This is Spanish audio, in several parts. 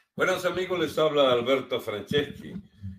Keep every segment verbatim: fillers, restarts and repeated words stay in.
Buenos amigos, les habla Alberto Franceschi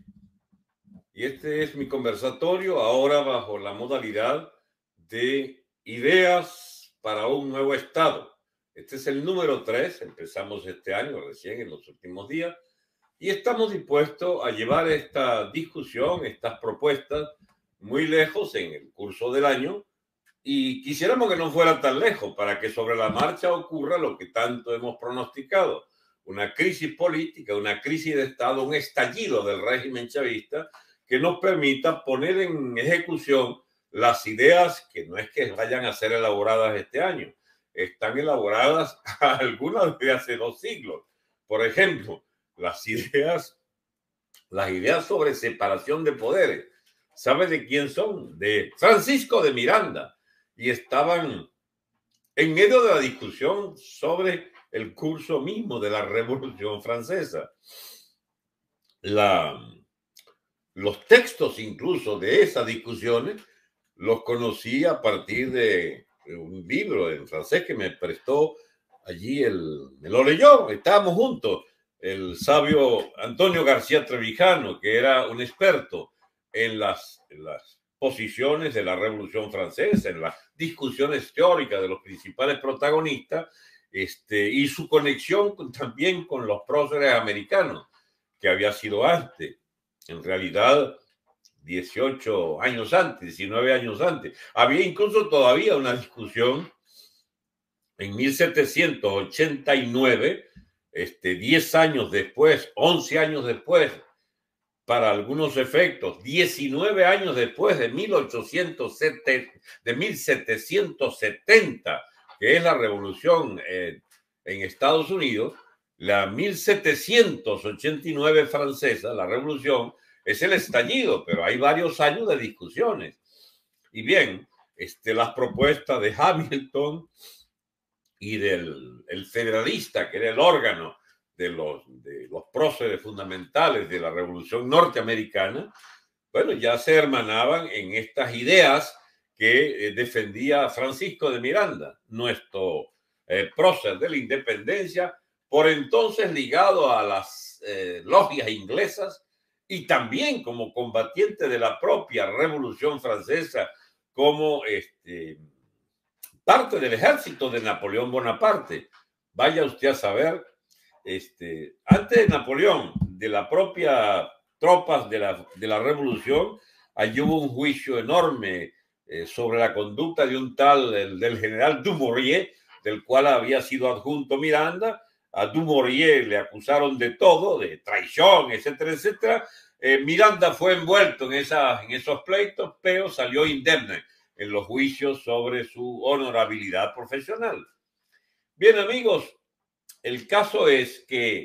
y este es mi conversatorio ahora bajo la modalidad de ideas para un nuevo Estado. Este es el número tres, empezamos este año recién en los últimos días y estamos dispuestos a llevar esta discusión, estas propuestas muy lejos en el curso del año y quisiéramos que no fuera tan lejos para que sobre la marcha ocurra lo que tanto hemos pronosticado, una crisis política, una crisis de Estado, un estallido del régimen chavista que nos permita poner en ejecución las ideas que no es que vayan a ser elaboradas este año, están elaboradas algunas de hace dos siglos. Por ejemplo, las ideas, las ideas sobre separación de poderes. ¿Sabe de quién son? De Francisco de Miranda. Y estaban en medio de la discusión sobre el curso mismo de la Revolución Francesa. La, los textos incluso de esas discusiones los conocí a partir de un libro en francés que me prestó allí, el, me lo leyó, estábamos juntos, el sabio Antonio García Trevijano, que era un experto en las, en las posiciones de la Revolución Francesa, en las discusiones teóricas de los principales protagonistas, este, y su conexión con, también con los próceres americanos, que había sido antes, en realidad dieciocho años antes, diecinueve años antes. Había incluso todavía una discusión en mil setecientos ochenta y nueve, este, diez años después, once años después, para algunos efectos, diecinueve años después de, mil ochocientos setenta, de mil setecientos setenta, que es la revolución eh, en Estados Unidos, la mil setecientos ochenta y nueve francesa, la revolución, es el estallido, pero hay varios años de discusiones. Y bien, este, las propuestas de Hamilton y del el federalista, que era el órgano de los, de los próceres fundamentales de la Revolución Norteamericana, bueno, ya se hermanaban en estas ideas que eh, defendía Francisco de Miranda, nuestro eh, prócer de la independencia, por entonces ligado a las eh, logias inglesas y también como combatiente de la propia Revolución Francesa, como este, parte del ejército de Napoleón Bonaparte. Vaya usted a saber, este, antes de Napoleón, de la propia tropas de la, de la revolución, allí hubo un juicio enorme eh, sobre la conducta de un tal, el, del general Dumouriez, del cual había sido adjunto Miranda. A Dumouriez le acusaron de todo, de traición, etcétera, etcétera. Eh, Miranda fue envuelto en, esa, en esos pleitos, pero salió indemne en los juicios sobre su honorabilidad profesional. Bien, amigos, el caso es que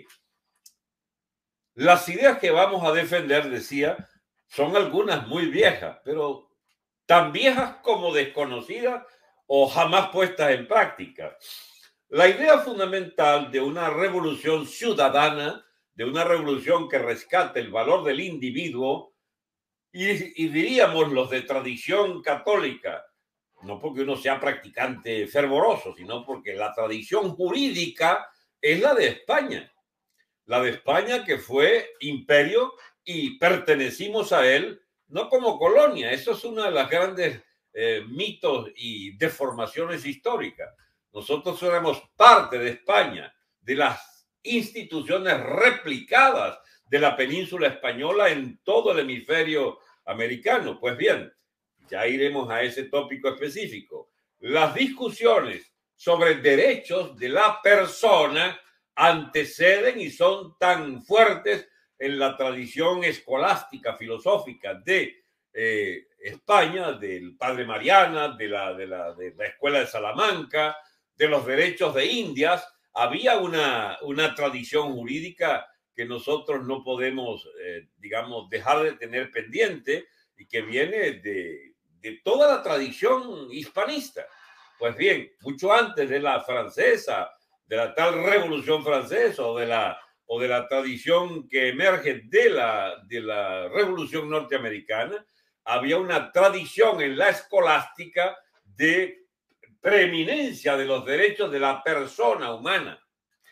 las ideas que vamos a defender, decía, son algunas muy viejas, pero tan viejas como desconocidas o jamás puestas en práctica. La idea fundamental de una revolución ciudadana, de una revolución que rescate el valor del individuo, y, y diríamos los de tradición católica, no porque uno sea practicante fervoroso, sino porque la tradición jurídica es la de España. La de España, que fue imperio y pertenecimos a él, no como colonia. Eso es uno de los grandes eh, mitos y deformaciones históricas. Nosotros éramos parte de España, de las instituciones replicadas de la península española en todo el hemisferio americano. Pues bien, ya iremos a ese tópico específico. Las discusiones sobre derechos de la persona anteceden y son tan fuertes en la tradición escolástica, filosófica de eh, España, del padre Mariana, de la, de, la, de la Escuela de Salamanca, de los derechos de Indias. Había una, una tradición jurídica que nosotros no podemos, eh, digamos, dejar de tener pendiente y que viene de, de toda la tradición hispanista. Pues bien, mucho antes de la francesa, de la tal Revolución Francesa o de la, o de la tradición que emerge de la, de la Revolución Norteamericana, había una tradición en la escolástica de preeminencia de los derechos de la persona humana.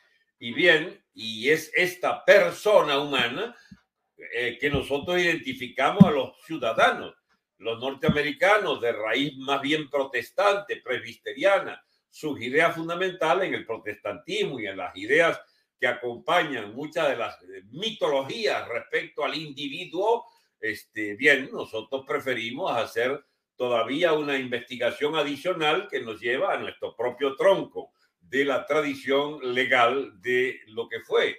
y bien, y es esta persona humana eh, que nosotros identificamos a los ciudadanos, los norteamericanos de raíz más bien protestante, presbiteriana, sus ideas fundamentales en el protestantismo y en las ideas que acompañan muchas de las mitologías respecto al individuo. Este, bien, nosotros preferimos hacer todavía una investigación adicional que nos lleva a nuestro propio tronco de la tradición legal de lo que fue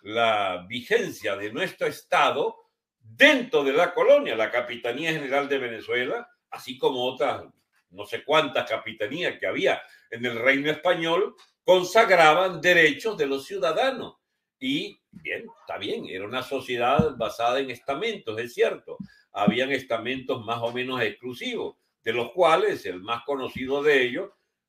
la vigencia de nuestro Estado dentro de la colonia, la Capitanía General de Venezuela, así como otras no sé cuántas capitanías que había en el Reino Español, consagraban derechos de los ciudadanos. Y bien, está bien, era una sociedad basada en estamentos, es cierto. Habían estamentos más o menos exclusivos, de los cuales el más conocido de ellos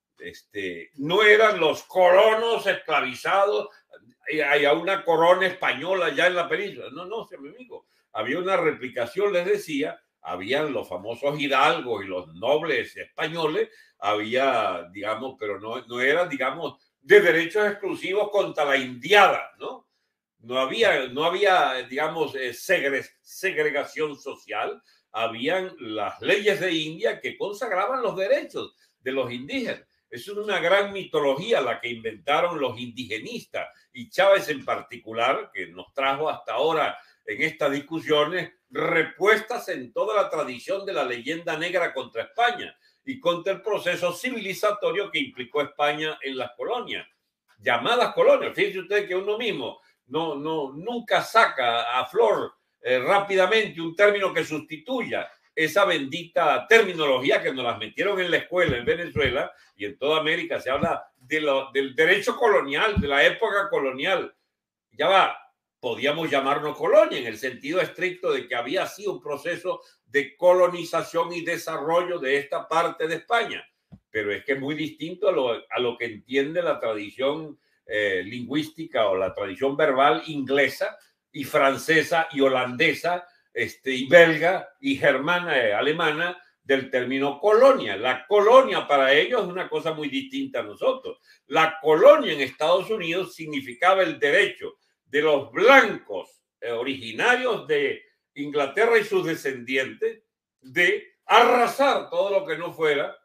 este, no eran los colonos esclavizados. Hay una corona española ya en la península. No, no, mi amigo. Había una replicación, les decía, habían los famosos hidalgos y los nobles españoles, había, digamos, pero no, no eran, digamos, de derechos exclusivos contra la indiada, ¿no? No había, no había digamos, segre, segregación social, habían las leyes de India que consagraban los derechos de los indígenas. Es una gran mitología la que inventaron los indigenistas y Chávez en particular, que nos trajo hasta ahora en estas discusiones repuestas en toda la tradición de la leyenda negra contra España y contra el proceso civilizatorio que implicó España en las colonias, llamadas colonias. Fíjense ustedes que uno mismo no, no, nunca saca a flor eh, rápidamente un término que sustituya esa bendita terminología que nos las metieron en la escuela en Venezuela y en toda América. Se habla de lo, del derecho colonial, de la época colonial. Ya va, podíamos llamarnos colonia en el sentido estricto de que había sido un proceso de colonización y desarrollo de esta parte de España, pero es que es muy distinto a lo, a lo que entiende la tradición eh, lingüística o la tradición verbal inglesa y francesa y holandesa este, y belga y germana, eh, alemana del término colonia. La colonia para ellos es una cosa muy distinta a nosotros. La colonia en Estados Unidos significaba el derecho de los blancos eh, originarios de Inglaterra y sus descendientes de arrasar todo lo que no fuera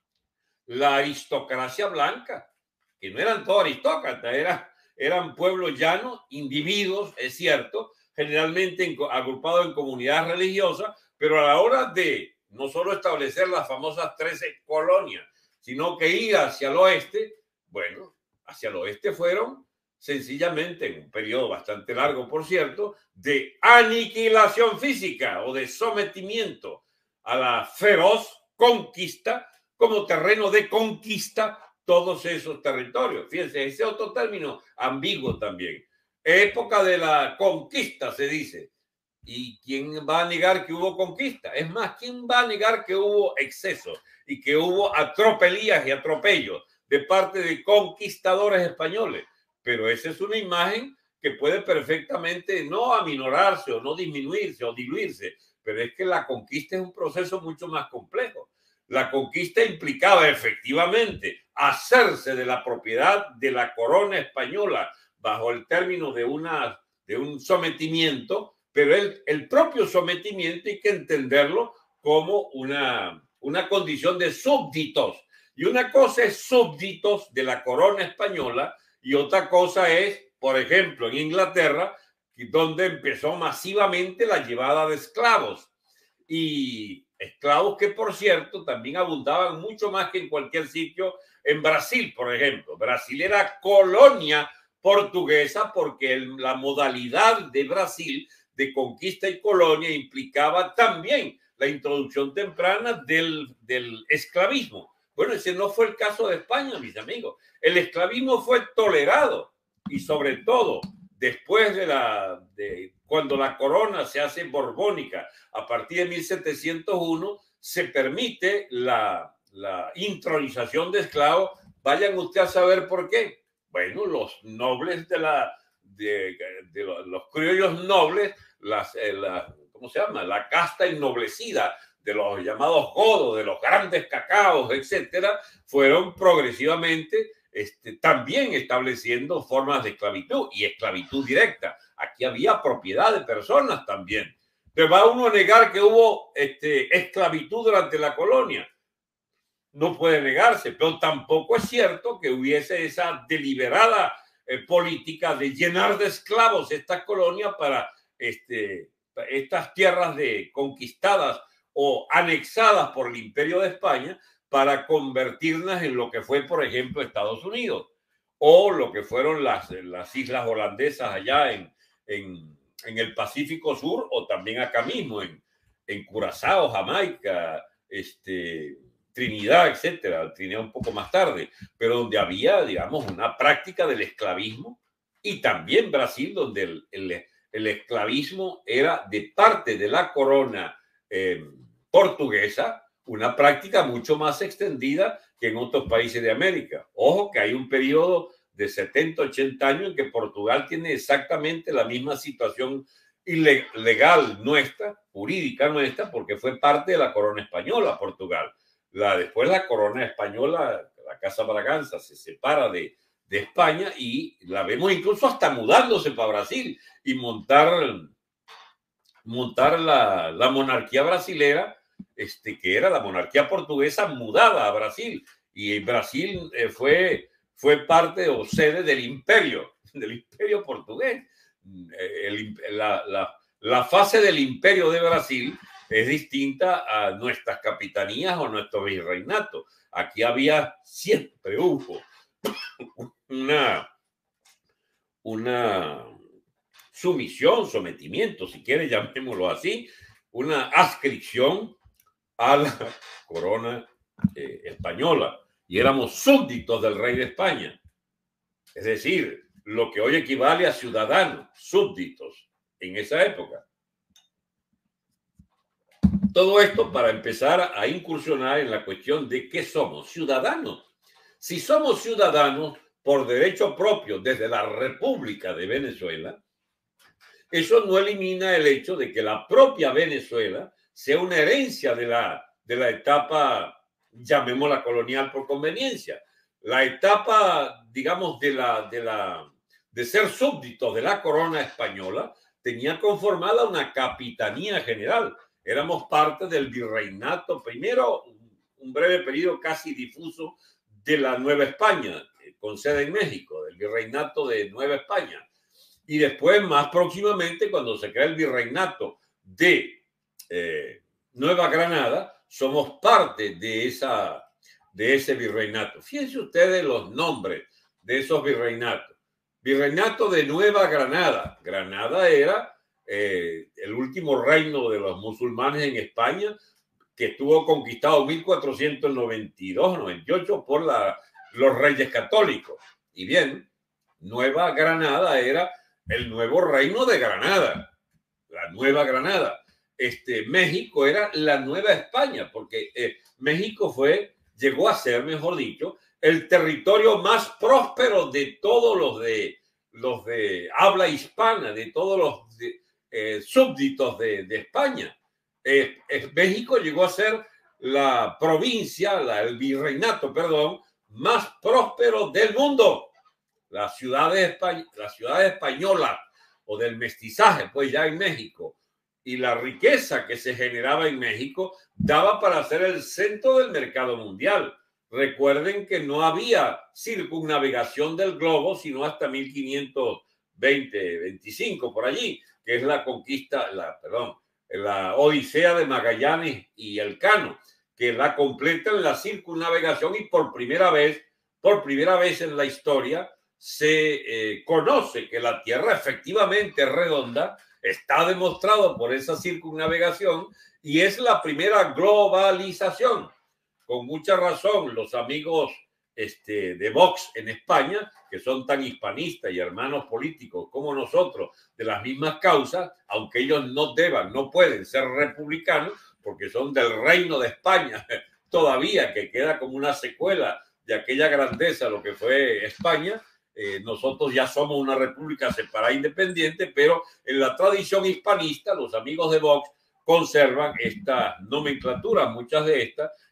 la aristocracia blanca, que no eran todos aristócratas, era, eran pueblos llanos, individuos, es cierto, generalmente en, agrupados en comunidades religiosas, pero a la hora de no solo establecer las famosas trece colonias, sino que ir hacia el oeste, bueno, hacia el oeste fueron sencillamente, en un periodo bastante largo, por cierto, de aniquilación física o de sometimiento a la feroz conquista como terreno de conquista todos esos territorios. Fíjense, ese otro término ambiguo también. Época de la conquista, se dice. ¿Y quién va a negar que hubo conquista? Es más, ¿quién va a negar que hubo excesos y que hubo atropelías y atropellos de parte de conquistadores españoles? Pero esa es una imagen que puede perfectamente no aminorarse o no disminuirse o diluirse, pero es que la conquista es un proceso mucho más complejo. La conquista implicaba efectivamente hacerse de la propiedad de la corona española bajo el término de, una, de un sometimiento, pero el, el propio sometimiento hay que entenderlo como una, una condición de súbditos. Y una cosa es súbditos de la corona española y otra cosa es, por ejemplo, en Inglaterra, donde empezó masivamente la llevada de esclavos. Y esclavos que, por cierto, también abundaban mucho más que en cualquier sitio en Brasil, por ejemplo. Brasil era colonia portuguesa porque el, la modalidad de Brasil de conquista y colonia implicaba también la introducción temprana del, del esclavismo. Bueno, ese no fue el caso de España, mis amigos. El esclavismo fue tolerado y sobre todo después de la de cuando la corona se hace borbónica a partir de mil setecientos uno se permite la, la intronización de esclavos. Vayan ustedes a saber por qué. Bueno, los nobles de la de, de los, los criollos nobles, las, eh, la, ¿cómo se llama? La casta ennoblecida de los llamados godos, de los grandes cacaos, etcétera, fueron progresivamente este, también estableciendo formas de esclavitud y esclavitud directa. Aquí había propiedad de personas también. Pero va uno a negar que hubo este, esclavitud durante la colonia. No puede negarse, pero tampoco es cierto que hubiese esa deliberada eh, política de llenar de esclavos esta colonia para este, estas tierras de, conquistadas o anexadas por el Imperio de España para convertirlas en lo que fue, por ejemplo, Estados Unidos o lo que fueron las, las islas holandesas allá en, en, en el Pacífico Sur o también acá mismo en, en Curazao, Jamaica, este... Trinidad, etcétera, Trinidad un poco más tarde, pero donde había, digamos, una práctica del esclavismo, y también Brasil, donde el, el, el esclavismo era de parte de la corona eh, portuguesa, una práctica mucho más extendida que en otros países de América. Ojo que hay un periodo de setenta, ochenta años en que Portugal tiene exactamente la misma situación ilegal nuestra, jurídica nuestra, porque fue parte de la corona española, Portugal. La, después la corona española, la Casa Braganza, se separa de, de España y la vemos incluso hasta mudándose para Brasil y montar, montar la, la monarquía brasilera, este, que era la monarquía portuguesa mudada a Brasil. Y Brasil eh, fue, fue parte o sede del imperio, del imperio portugués. El, la, la, la fase del imperio de Brasil es distinta a nuestras capitanías o nuestro virreinato. Aquí había, siempre hubo una, una sumisión, sometimiento, si quiere llamémoslo así, una adscripción a la corona eh, española. Y éramos súbditos del rey de España. Es decir, lo que hoy equivale a ciudadanos, súbditos, en esa época. Todo esto para empezar a incursionar en la cuestión de qué somos, ciudadanos. Si somos ciudadanos por derecho propio desde la República de Venezuela, eso no elimina el hecho de que la propia Venezuela sea una herencia de la, de la etapa, llamémosla colonial por conveniencia, la etapa, digamos, de, la, de, la, de ser súbditos de la corona española, tenía conformada una capitanía general. Éramos parte del virreinato, primero un breve periodo casi difuso de la Nueva España, con sede en México, del virreinato de Nueva España. Y después, más próximamente, cuando se crea el virreinato de eh, Nueva Granada, somos parte de, esa, de ese virreinato. Fíjense ustedes los nombres de esos virreinatos. Virreinato de Nueva Granada. Granada era eh, el último reino de los musulmanes en España, que estuvo conquistado en mil cuatrocientos noventa y dos noventa y ocho por la, los reyes católicos. Y bien, Nueva Granada era el nuevo reino de Granada, la Nueva Granada. Este, México era la Nueva España, porque eh, México fue, llegó a ser, mejor dicho, el territorio más próspero de todos los de, los de habla hispana, de todos los de, eh, súbditos de, de España. Eh, eh, México llegó a ser la provincia, la, el virreinato, perdón, más próspero del mundo. Las ciudades, las ciudades españolas o del mestizaje, pues ya en México, y la riqueza que se generaba en México daba para ser el centro del mercado mundial. Recuerden que no había circunnavegación del globo sino hasta mil quinientos veinte, veinticinco, por allí, que es la conquista, la, perdón, la Odisea de Magallanes y Elcano, que la completan la circunnavegación y por primera vez, por primera vez en la historia, se eh, conoce que la Tierra efectivamente es redonda, está demostrado por esa circunnavegación y es la primera globalización. Con mucha razón, los amigos este, de Vox en España, que son tan hispanistas y hermanos políticos como nosotros, de las mismas causas, aunque ellos no deban, no pueden ser republicanos, porque son del Reino de España todavía, que queda como una secuela de aquella grandeza, lo que fue España. Eh, nosotros ya somos una república separada independiente, pero en la tradición hispanista los amigos de Vox conservan esta nomenclatura, muchas de estas,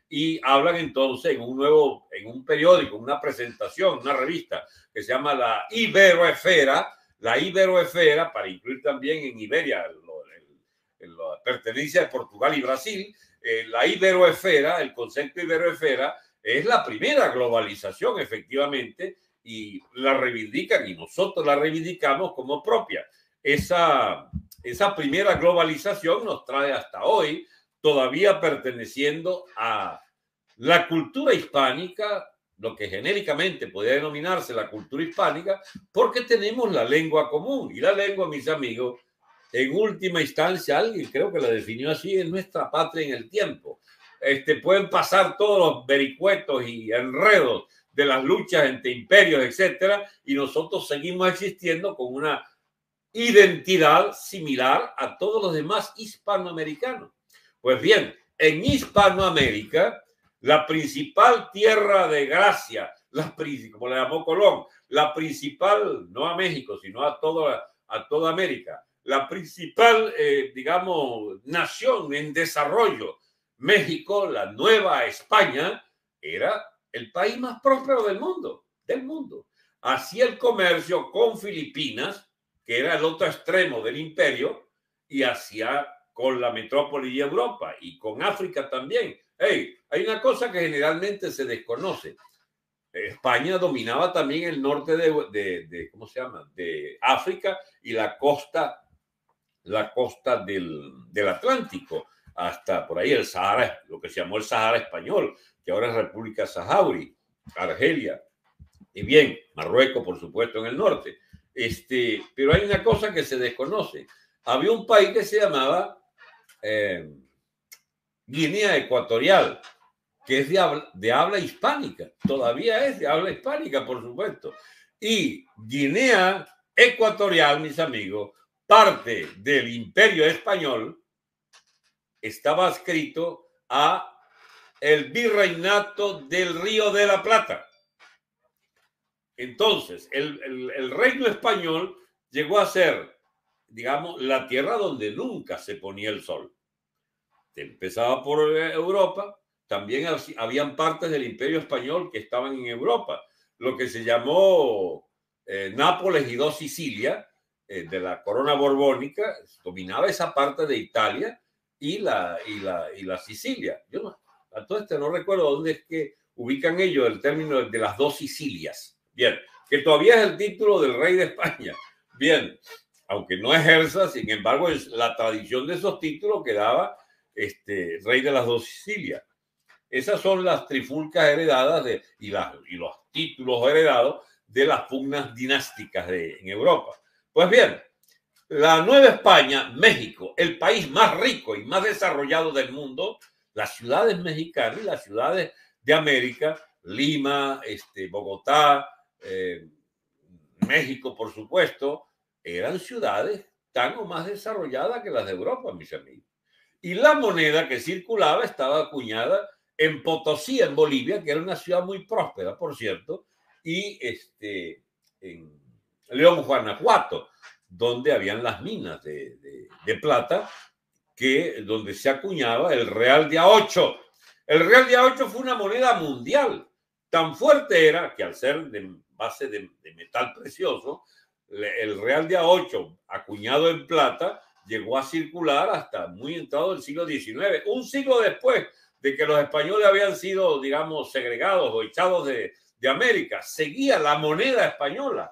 y hablan entonces en un nuevo, en un periódico, una presentación, una revista que se llama la Iberoesfera, la Iberoesfera, para incluir también en Iberia, lo, el, la pertenencia de Portugal y Brasil, eh, la Iberoesfera, el concepto Iberoesfera, es la primera globalización, efectivamente, y la reivindican, y nosotros la reivindicamos como propia. Esa, esa primera globalización nos trae hasta hoy, todavía perteneciendo a la cultura hispánica, lo que genéricamente podría denominarse la cultura hispánica, porque tenemos la lengua común. Y la lengua, mis amigos, en última instancia, alguien creo que la definió así, es nuestra patria en el tiempo. Este, pueden pasar todos los vericuetos y enredos de las luchas entre imperios, etcétera, y nosotros seguimos existiendo con una identidad similar a todos los demás hispanoamericanos. Pues bien, en Hispanoamérica, la principal tierra de gracia, la, como le llamó Colón, la principal, no a México, sino a, todo, a toda América, la principal, eh, digamos, nación en desarrollo, México, la Nueva España, era el país más próspero del mundo, del mundo. Hacía el comercio con Filipinas, que era el otro extremo del imperio, y hacía con la metrópoli de Europa y con África también. Hey, hay una cosa que generalmente se desconoce. España dominaba también el norte de, de, de ¿cómo se llama? De África y la costa, la costa del, del Atlántico, hasta por ahí el Sahara, lo que se llamó el Sahara español, que ahora es República Saharaui, Argelia, y bien, Marruecos, por supuesto, en el norte. Este, pero hay una cosa que se desconoce. Había un país que se llamaba eh, Guinea Ecuatorial, que es de habla, de habla hispánica, todavía es de habla hispánica, por supuesto. Y Guinea Ecuatorial, mis amigos, parte del Imperio Español, estaba adscrito a el virreinato del Río de la Plata. Entonces, el, el, el reino español llegó a ser, digamos, la tierra donde nunca se ponía el sol. Empezaba por Europa, también habían partes del Imperio Español que estaban en Europa, lo que se llamó eh, Nápoles y dos Sicilia, eh, de la corona borbónica, dominaba esa parte de Italia y la, y la, y la Sicilia. Yo no, a todo este no recuerdo dónde es que ubican ellos el término de las dos Sicilias. Bien, que todavía es el título del rey de España. Bien, aunque no ejerza, sin embargo, es la tradición de esos títulos que daba este rey de las dos Sicilias. Esas son las trifulcas heredadas de, y, las, y los títulos heredados de las pugnas dinásticas de, en Europa. Pues bien, la Nueva España, México, el país más rico y más desarrollado del mundo, las ciudades mexicanas y las ciudades de América, Lima, este, Bogotá, eh, México, por supuesto, eran ciudades tan o más desarrolladas que las de Europa, mis amigos. Y la moneda que circulaba estaba acuñada en Potosí, en Bolivia, que era una ciudad muy próspera, por cierto, y este, en León, Guanajuato, donde habían las minas de, de, de plata, que, donde se acuñaba el real de a ocho. El real de a ocho fue una moneda mundial. Tan fuerte era que al ser de base de, de metal precioso, el real de a ocho acuñado en plata llegó a circular hasta muy entrado el siglo diecinueve, un siglo después de que los españoles habían sido, digamos, segregados o echados de, de América. Seguía la moneda española.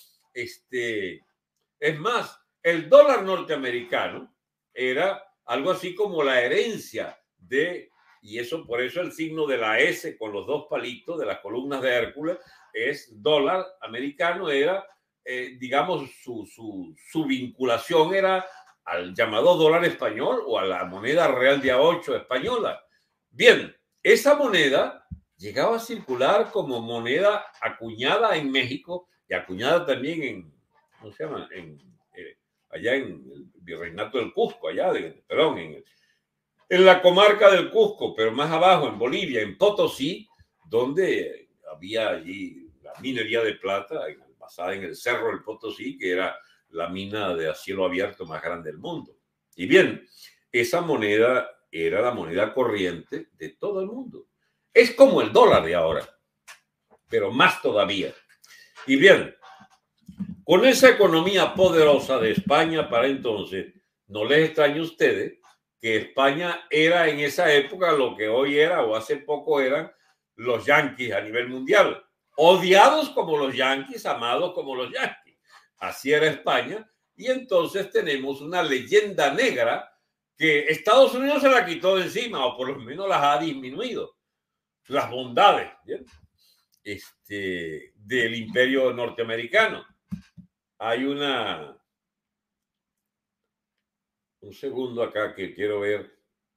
Este, es más, el dólar norteamericano era algo así como la herencia de, y eso por eso el signo de la S con los dos palitos de las columnas de Hércules es dólar americano, era, eh, digamos, su, su, su vinculación era al llamado dólar español o a la moneda real de a ocho española. Bien, esa moneda llegaba a circular como moneda acuñada en México y acuñada también en, ¿cómo se llama? En, eh, allá en el virreinato del Cusco, allá, de, perdón, en, en la comarca del Cusco, pero más abajo, en Bolivia, en Potosí, donde había allí la minería de plata, basada en el Cerro del Potosí, que era la mina de a cielo abierto más grande del mundo. Y bien, esa moneda era la moneda corriente de todo el mundo. Es como el dólar de ahora, pero más todavía. Y bien, con esa economía poderosa de España para entonces, no les extrañe a ustedes que España era en esa época lo que hoy era o hace poco eran los yanquis a nivel mundial. Odiados como los yanquis, amados como los yanquis. Así era España. Y entonces tenemos una leyenda negra que Estados Unidos se la quitó de encima, o por lo menos las ha disminuido. Las bondades, ¿bien? Este, del imperio norteamericano. Hay una... Un segundo acá que quiero ver.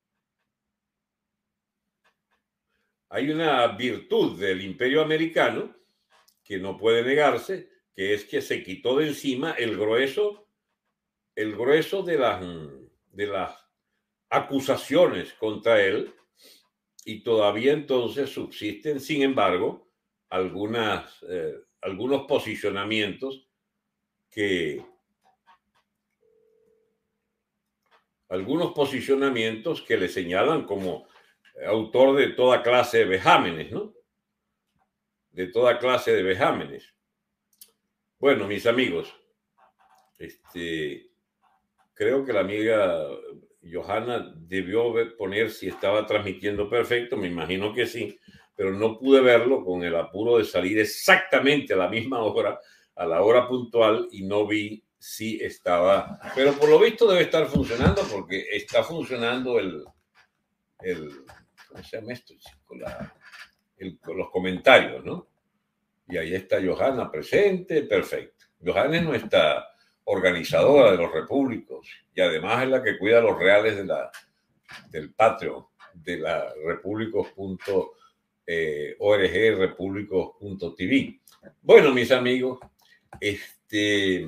Hay una virtud del imperio americano que no puede negarse, que es que se quitó de encima el grueso, el grueso de las, de las acusaciones contra él, y todavía entonces subsisten, sin embargo, algunas, eh, algunos posicionamientos que algunos posicionamientos que le señalan como autor de toda clase de vejámenes, ¿no? De toda clase de vejámenes. Bueno, mis amigos, este, creo que la amiga Johanna debió poner si estaba transmitiendo perfecto, me imagino que sí, pero no pude verlo con el apuro de salir exactamente a la misma hora, a la hora puntual, y no vi si estaba, pero por lo visto debe estar funcionando porque está funcionando el, el ¿cómo se llama esto, chico? La, el, los comentarios, ¿no? Y ahí está Johanna presente, perfecto. Johanna es nuestra organizadora de los repúblicos y además es la que cuida los reales de la, del Patreon, de la repúblicos punto org, repúblicos punto tv. Bueno, mis amigos, este,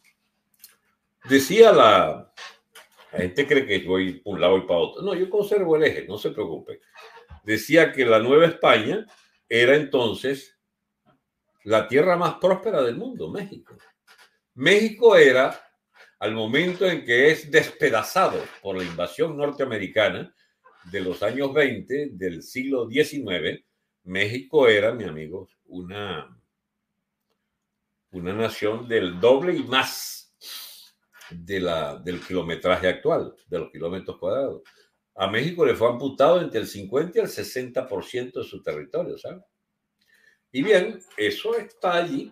decía la, la gente cree que voy por un lado y para otro. No, yo conservo el eje, no se preocupe. Decía que la Nueva España era entonces la tierra más próspera del mundo, México. México era, al momento en que es despedazado por la invasión norteamericana de los años veinte del siglo diecinueve, México era, mi amigo, una, una nación del doble y más de la, del kilometraje actual, de los kilómetros cuadrados. A México le fue amputado entre el cincuenta y el sesenta por ciento de su territorio, ¿sabes? Y bien, eso está allí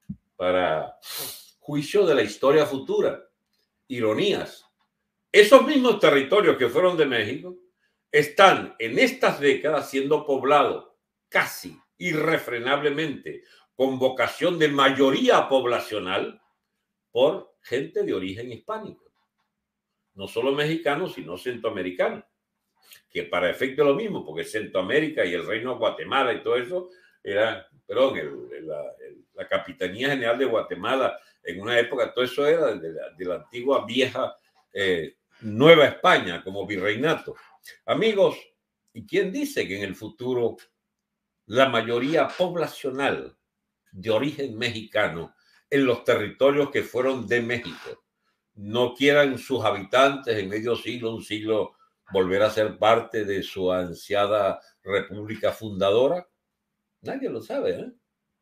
para juicio de la historia futura. Ironías. Esos mismos territorios que fueron de México están en estas décadas siendo poblados casi irrefrenablemente, con vocación de mayoría poblacional, por gente de origen hispánico. No solo mexicanos, sino centroamericanos, que para efecto es lo mismo, porque Centroamérica y el Reino de Guatemala y todo eso era, perdón, el, la, el, la Capitanía General de Guatemala, en una época todo eso era de la, de la antigua vieja eh, Nueva España, como virreinato. Amigos, ¿y quién dice que en el futuro la mayoría poblacional de origen mexicano en los territorios que fueron de México no quieran sus habitantes en medio siglo, un siglo, volver a ser parte de su ansiada república fundadora? Nadie lo sabe, ¿eh?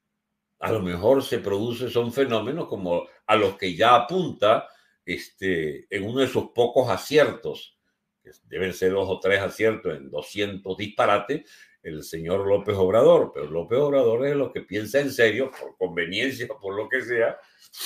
A lo mejor se produce, son fenómenos como a los que ya apunta este, en uno de sus pocos aciertos, que deben ser dos o tres aciertos en doscientos disparates, el señor López Obrador. Pero López Obrador es lo que piensa en serio, por conveniencia o por lo que sea,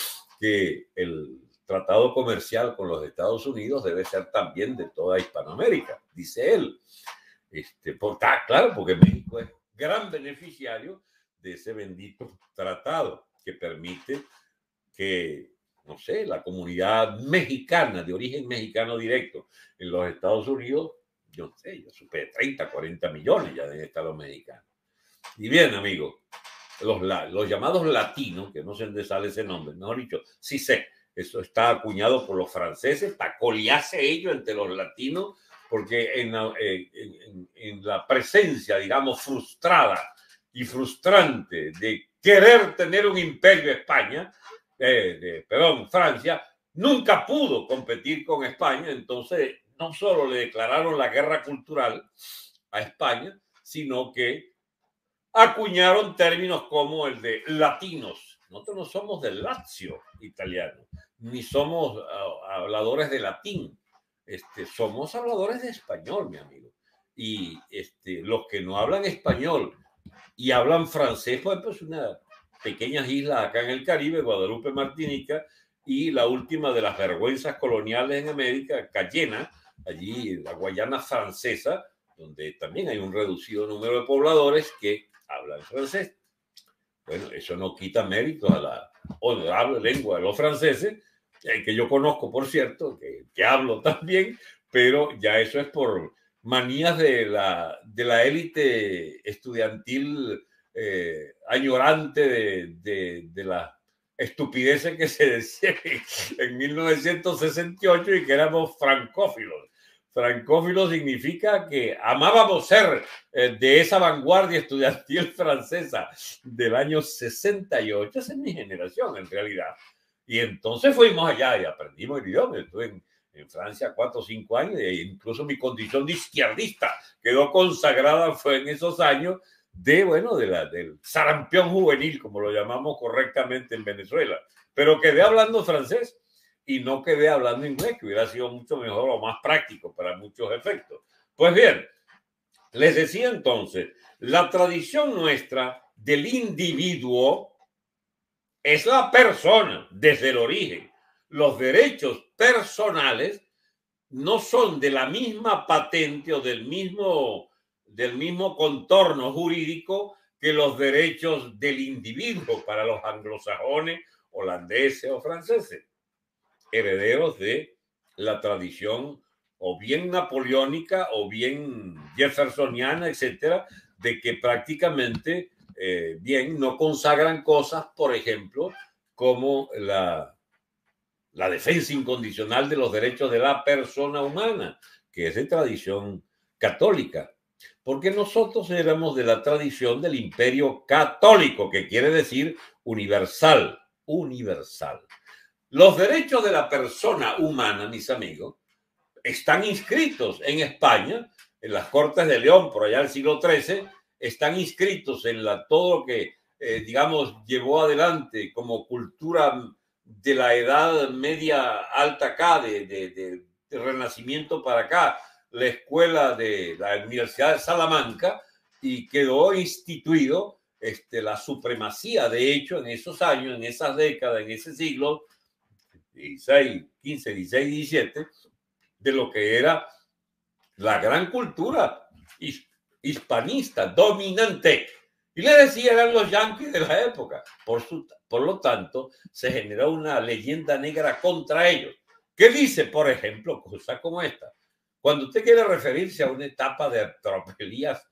que el tratado comercial con los Estados Unidos debe ser también de toda Hispanoamérica, dice él. Este, por, está claro, porque México es gran beneficiario de ese bendito tratado que permite que, no sé, la comunidad mexicana, de origen mexicano directo, en los Estados Unidos, yo no sé, yo supe treinta, cuarenta millones ya deben estar los mexicanos. Y bien, amigos, los, los llamados latinos, que no sé dónde sale ese nombre, mejor dicho, sí sé, eso está acuñado por los franceses para colearse ellos entre los latinos, porque en la, en, en, en la presencia, digamos, frustrada y frustrante de querer tener un imperio España, eh, de, perdón, Francia, nunca pudo competir con España, entonces no solo le declararon la guerra cultural a España, sino que acuñaron términos como el de latinos. Nosotros no somos del Lazio italiano, ni somos uh, habladores de latín. Este, somos habladores de español, mi amigo. Y este, los que no hablan español y hablan francés, pues, pues unas pequeñas islas acá en el Caribe, Guadalupe, Martinica, y la última de las vergüenzas coloniales en América, Cayena, allí la Guayana francesa, donde también hay un reducido número de pobladores que hablan francés. Bueno, eso no quita mérito a la honorable lengua de los franceses, eh, que yo conozco, por cierto, que, que hablo también, pero ya eso es por manías de la, de la élite estudiantil eh, añorante de, de, de la estupideces que se decía en mil novecientos sesenta y ocho y que éramos francófilos. Francófilo significa que amábamos ser eh, de esa vanguardia estudiantil francesa del año sesenta y ocho. Esa es mi generación, en realidad. Y entonces fuimos allá y aprendimos el idioma. Estuve en, en Francia cuatro o cinco años e incluso mi condición de izquierdista quedó consagrada fue en esos años de, bueno, de la, del sarampión juvenil, como lo llamamos correctamente en Venezuela. Pero quedé hablando francés. Y no quedé hablando inglés, que hubiera sido mucho mejor o más práctico para muchos efectos. Pues bien, les decía entonces, la tradición nuestra del individuo es la persona desde el origen. Los derechos personales no son de la misma patente o del mismo, del mismo contorno jurídico que los derechos del individuo para los anglosajones, holandeses o franceses, herederos de la tradición o bien napoleónica o bien jeffersoniana, etcétera, de que prácticamente, eh, bien, no consagran cosas, por ejemplo, como la, la defensa incondicional de los derechos de la persona humana, que es de tradición católica, porque nosotros éramos de la tradición del imperio católico, que quiere decir universal, universal. Los derechos de la persona humana, mis amigos, están inscritos en España, en las Cortes de León, por allá del siglo trece, están inscritos en la, todo lo que, eh, digamos, llevó adelante como cultura de la edad media alta acá, de, de, de, de Renacimiento para acá, la escuela de la Universidad de Salamanca, y quedó instituido este, la supremacía, de hecho, en esos años, en esas décadas, en ese siglo, dieciséis, quince, dieciséis, diecisiete, de lo que era la gran cultura hispanista, dominante. Y le decía, eran los yanquis de la época. Por, su, por lo tanto, se generó una leyenda negra contra ellos. ¿Qué dice, por ejemplo, cosas como esta? Cuando usted quiere referirse a una etapa de tropelías,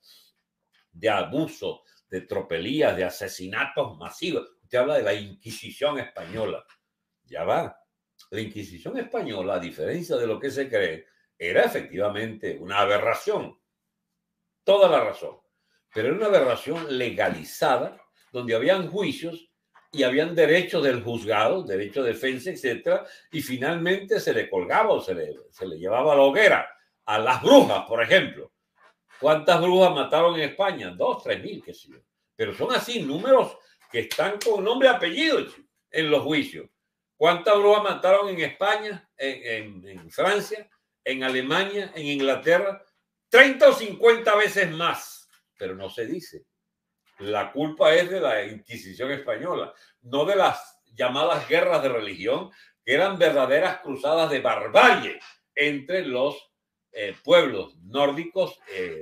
de abuso, de tropelías, de asesinatos masivos, usted habla de la Inquisición española. Ya va. La Inquisición española, a diferencia de lo que se cree, era efectivamente una aberración. Toda la razón. Pero era una aberración legalizada, donde habían juicios y habían derechos del juzgado, derecho de defensa, etcétera, y finalmente se le colgaba o se le, se le llevaba a la hoguera a las brujas, por ejemplo. ¿Cuántas brujas mataron en España? Dos, tres mil, qué sé yo. Pero son así números que están con nombre y apellido en los juicios. ¿Cuántas brujas mataron en España, en, en, en Francia, en Alemania, en Inglaterra? treinta o cincuenta veces más, pero no se dice. La culpa es de la Inquisición española, no de las llamadas guerras de religión, que eran verdaderas cruzadas de barbarie entre los eh, pueblos nórdicos, eh,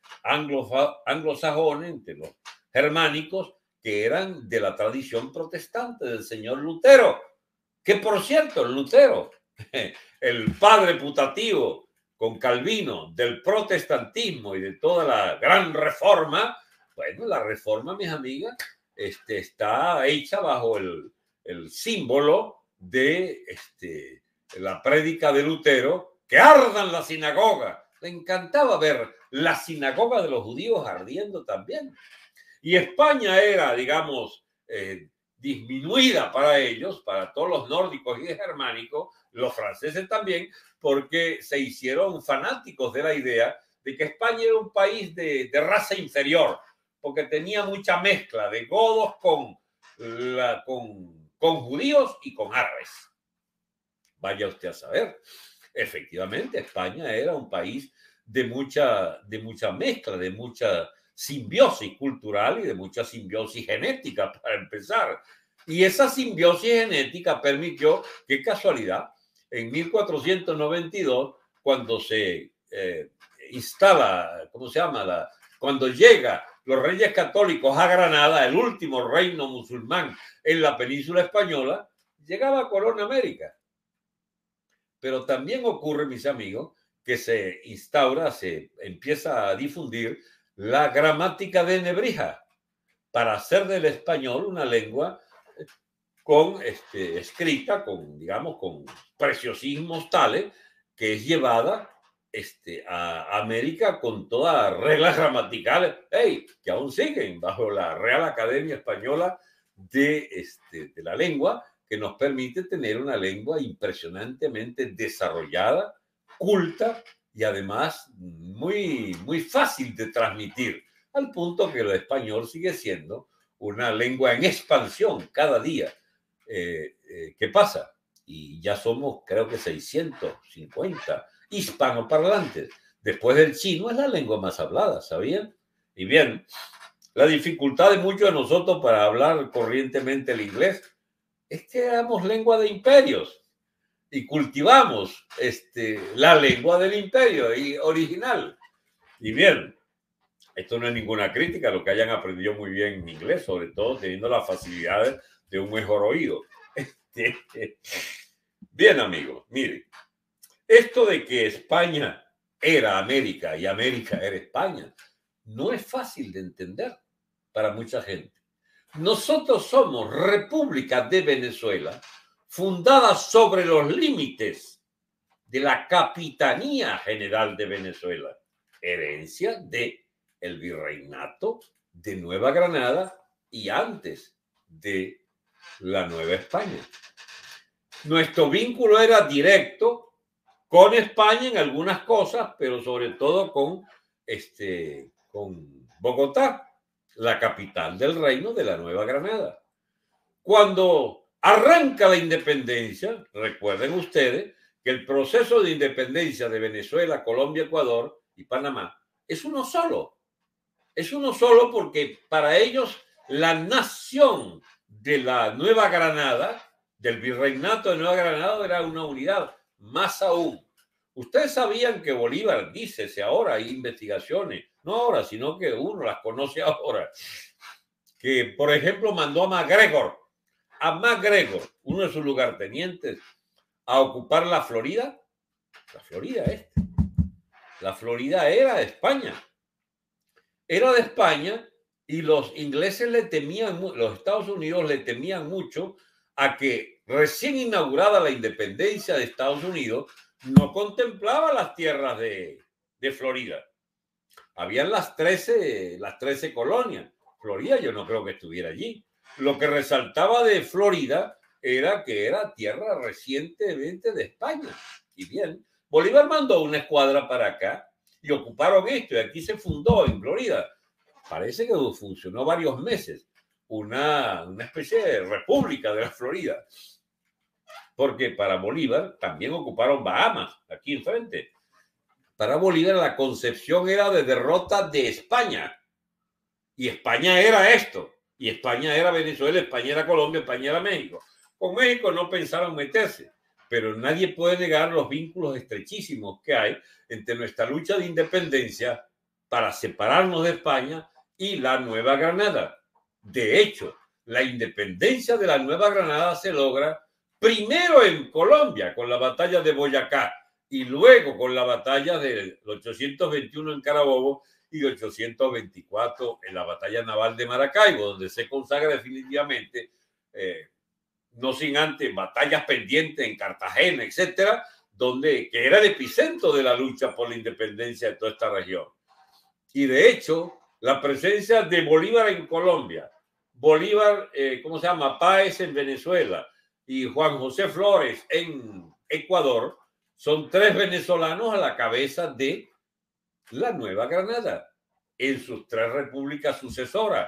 anglosajones, entre los germánicos, que eran de la tradición protestante del señor Lutero. Que por cierto, Lutero, el padre putativo con Calvino del protestantismo y de toda la gran reforma, bueno, la reforma, mis amigas, este, está hecha bajo el, el símbolo de este, la prédica de Lutero, que ardan la sinagoga. Le encantaba ver la sinagoga de los judíos ardiendo también. Y España era, digamos, eh, disminuida para ellos, para todos los nórdicos y germánicos, los franceses también, porque se hicieron fanáticos de la idea de que España era un país de, de raza inferior, porque tenía mucha mezcla de godos con, la, con, con judíos y con árabes. Vaya usted a saber. Efectivamente, España era un país de mucha, de mucha mezcla, de mucha simbiosis cultural y de mucha simbiosis genética, para empezar. Y esa simbiosis genética permitió, qué casualidad, en mil cuatrocientos noventa y dos, cuando se eh, instala, ¿cómo se llama? La, cuando llega los reyes católicos a Granada, el último reino musulmán en la península española, llegaba Colón a América. Pero también ocurre, mis amigos, que se instaura, se empieza a difundir la gramática de Nebrija para hacer del español una lengua con, este, escrita, con, digamos, con preciosismos tales que es llevada este, a América con todas las reglas gramaticales, hey, que aún siguen bajo la Real Academia Española de, este, de la Lengua, que nos permite tener una lengua impresionantemente desarrollada, culta y además muy, muy fácil de transmitir, al punto que el español sigue siendo una lengua en expansión cada día. Eh, eh, ¿Qué pasa? Y ya somos, creo que seiscientos cincuenta hispanoparlantes. Después del chino es la lengua más hablada, ¿sabían? Y bien, la dificultad de muchos de nosotros para hablar corrientemente el inglés es que éramos lengua de imperios y cultivamos este, la lengua del imperio original. Y bien, esto no es ninguna crítica a lo que hayan aprendido muy bien inglés, sobre todo teniendo las facilidades de un mejor oído. Bien, amigos, miren, esto de que España era América y América era España no es fácil de entender para mucha gente. Nosotros somos República de Venezuela, fundada sobre los límites de la Capitanía General de Venezuela, herencia de el Virreinato de Nueva Granada y antes de la Nueva España. Nuestro vínculo era directo con España en algunas cosas, pero sobre todo con, este, con Bogotá, la capital del reino de la Nueva Granada. Cuando arranca la independencia, recuerden ustedes que el proceso de independencia de Venezuela, Colombia, Ecuador y Panamá es uno solo. Es uno solo porque para ellos la nación de la Nueva Granada, del Virreinato de Nueva Granada, era una unidad. Más aún, ustedes sabían que Bolívar, dícese ahora, hay investigaciones, no ahora, sino que uno las conoce ahora, que por ejemplo mandó a MacGregor, a MacGregor, uno de sus lugartenientes, a ocupar la Florida, la Florida este, la Florida era de España, era de España y los ingleses le temían, los Estados Unidos le temían mucho a que recién inaugurada la independencia de Estados Unidos no contemplaba las tierras de, de Florida. Habían las trece, las trece colonias. Florida yo no creo que estuviera allí. Lo que resaltaba de Florida era que era tierra recientemente de España. Y bien, Bolívar mandó una escuadra para acá y ocuparon esto. Y aquí se fundó en Florida. Parece que funcionó varios meses. Una, una especie de república de la Florida. Porque para Bolívar también ocuparon Bahamas, aquí enfrente. Para Bolívar la concepción era de derrota de España. Y España era esto. Y España era Venezuela, España era Colombia, España era México. Con México no pensaron meterse. Pero nadie puede negar los vínculos estrechísimos que hay entre nuestra lucha de independencia para separarnos de España y la Nueva Granada. De hecho, la independencia de la Nueva Granada se logra primero en Colombia con la batalla de Boyacá y luego con la batalla del ochocientos veintiuno en Carabobo y ochocientos veinticuatro en la batalla naval de Maracaibo, donde se consagra definitivamente, eh, no sin antes batallas pendientes en Cartagena, etcétera, donde, que era el epicentro de la lucha por la independencia de toda esta región. Y de hecho, la presencia de Bolívar en Colombia, Bolívar, eh, ¿cómo se llama? Páez en Venezuela y Juan José Flores en Ecuador, son tres venezolanos a la cabeza de la Nueva Granada en sus tres repúblicas sucesoras.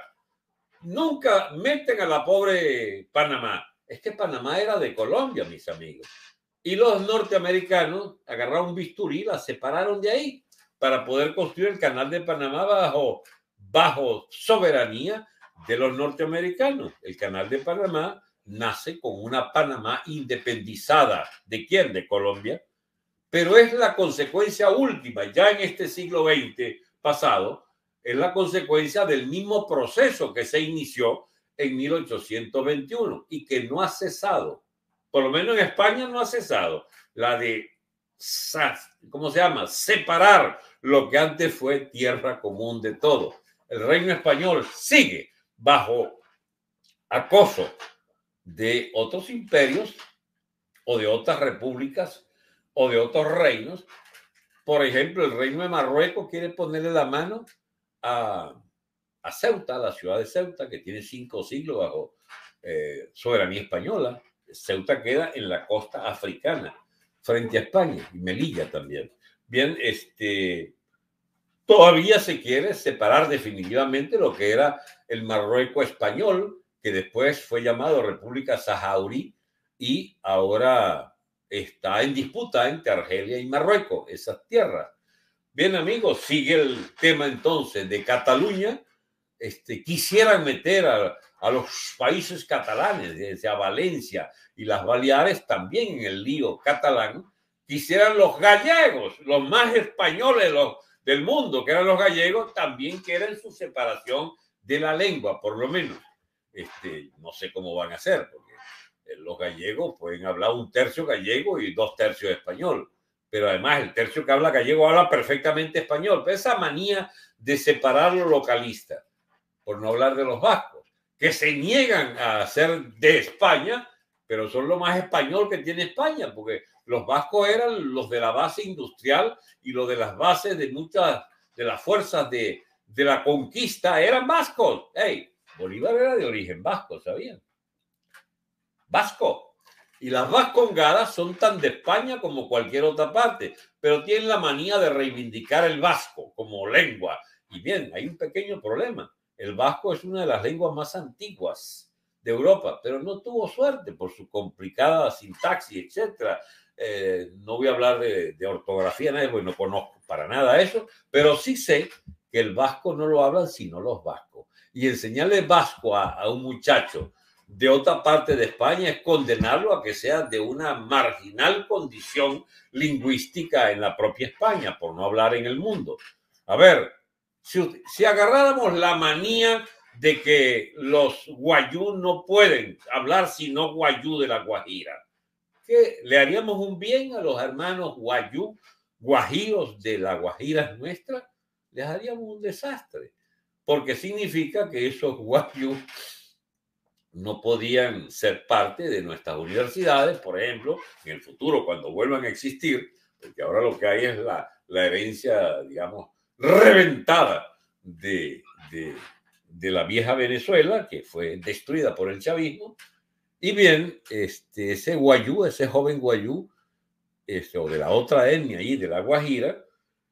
Nunca meten a la pobre Panamá. Es que Panamá era de Colombia, mis amigos. Y los norteamericanos agarraron un bisturí, la separaron de ahí para poder construir el canal de Panamá bajo, bajo soberanía de los norteamericanos. El canal de Panamá nace con una Panamá independizada. ¿De quién? De Colombia. Pero es la consecuencia última, ya en este siglo veinte pasado, es la consecuencia del mismo proceso que se inició en mil ochocientos veintiuno y que no ha cesado. Por lo menos en España no ha cesado. La de, ¿cómo se llama? Separar lo que antes fue tierra común de todos. El reino español sigue bajo acoso de otros imperios o de otras repúblicas o de otros reinos. Por ejemplo, el reino de Marruecos quiere ponerle la mano a, a Ceuta, la ciudad de Ceuta, que tiene cinco siglos bajo eh, soberanía española. Ceuta queda en la costa africana, frente a España, y Melilla también. Bien, este, todavía se quiere separar definitivamente lo que era el Marruecos español, que después fue llamado República Saharaui, y ahora está en disputa entre Argelia y Marruecos, esas tierras. Bien, amigos, sigue el tema entonces de Cataluña. Este, quisieran meter a, a los países catalanes, desde a Valencia y las Baleares, también en el lío catalán. Quisieran los gallegos, los más españoles los, del mundo, que eran los gallegos, también quieren su separación de la lengua, por lo menos. Este, no sé cómo van a hacer, porque los gallegos pueden hablar un tercio gallego y dos tercios español. Pero además el tercio que habla gallego habla perfectamente español. Pero esa manía de separar lo localista, por no hablar de los vascos, que se niegan a ser de España, pero son lo más español que tiene España, porque los vascos eran los de la base industrial y los de las bases de muchas de las fuerzas de, de la conquista, eran vascos. Hey, Bolívar era de origen vasco, ¿sabían? Vasco. Y las vascongadas son tan de España como cualquier otra parte, pero tienen la manía de reivindicar el vasco como lengua. Y bien, hay un pequeño problema. El vasco es una de las lenguas más antiguas de Europa, pero no tuvo suerte por su complicada sintaxis, etcétera. Eh, no voy a hablar de, de ortografía, porque no conozco para nada eso, pero sí sé que el vasco no lo hablan sino los vascos. Y enseñarle vasco a, a un muchacho de otra parte de España es condenarlo a que sea de una marginal condición lingüística en la propia España, por no hablar en el mundo. A ver, si, si agarráramos la manía de que los guayú no pueden hablar sino guayú de la Guajira, ¿qué? ¿Le haríamos un bien a los hermanos guayú, guajiros de la Guajira nuestra? Les haríamos un desastre, porque significa que esos guayú no podían ser parte de nuestras universidades, por ejemplo, en el futuro, cuando vuelvan a existir, porque ahora lo que hay es la, la herencia, digamos, reventada de, de, de la vieja Venezuela, que fue destruida por el chavismo. Y bien, este, ese guayú, ese joven guayú, este, o de la otra etnia ahí, de la Guajira,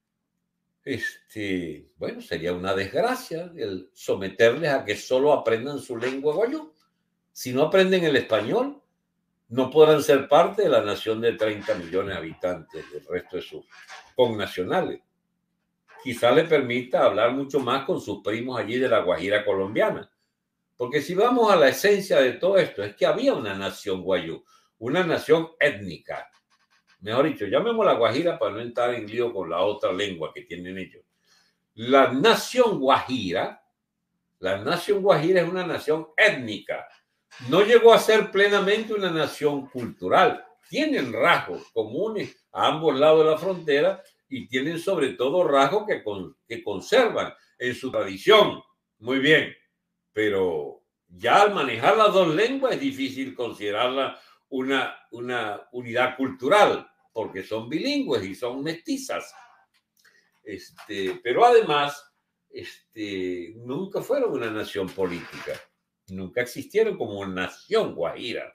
este, bueno, sería una desgracia el someterles a que solo aprendan su lengua guayú. Si no aprenden el español, no podrán ser parte de la nación de treinta millones de habitantes del resto de sus connacionales. Quizá le permita hablar mucho más con sus primos allí de la Guajira colombiana. Porque si vamos a la esencia de todo esto, es que había una nación guayú, una nación étnica. Mejor dicho, llamémosla Guajira para no entrar en lío con la otra lengua que tienen ellos. La nación guajira, la nación guajira es una nación étnica. No llegó a ser plenamente una nación cultural. Tienen rasgos comunes a ambos lados de la frontera y tienen sobre todo rasgos que, con, que conservan en su tradición. Muy bien, pero ya al manejar las dos lenguas es difícil considerarla una, una unidad cultural, porque son bilingües y son mestizas. Este, pero además, este, nunca fueron una nación política. nunca existieron como nación guajira.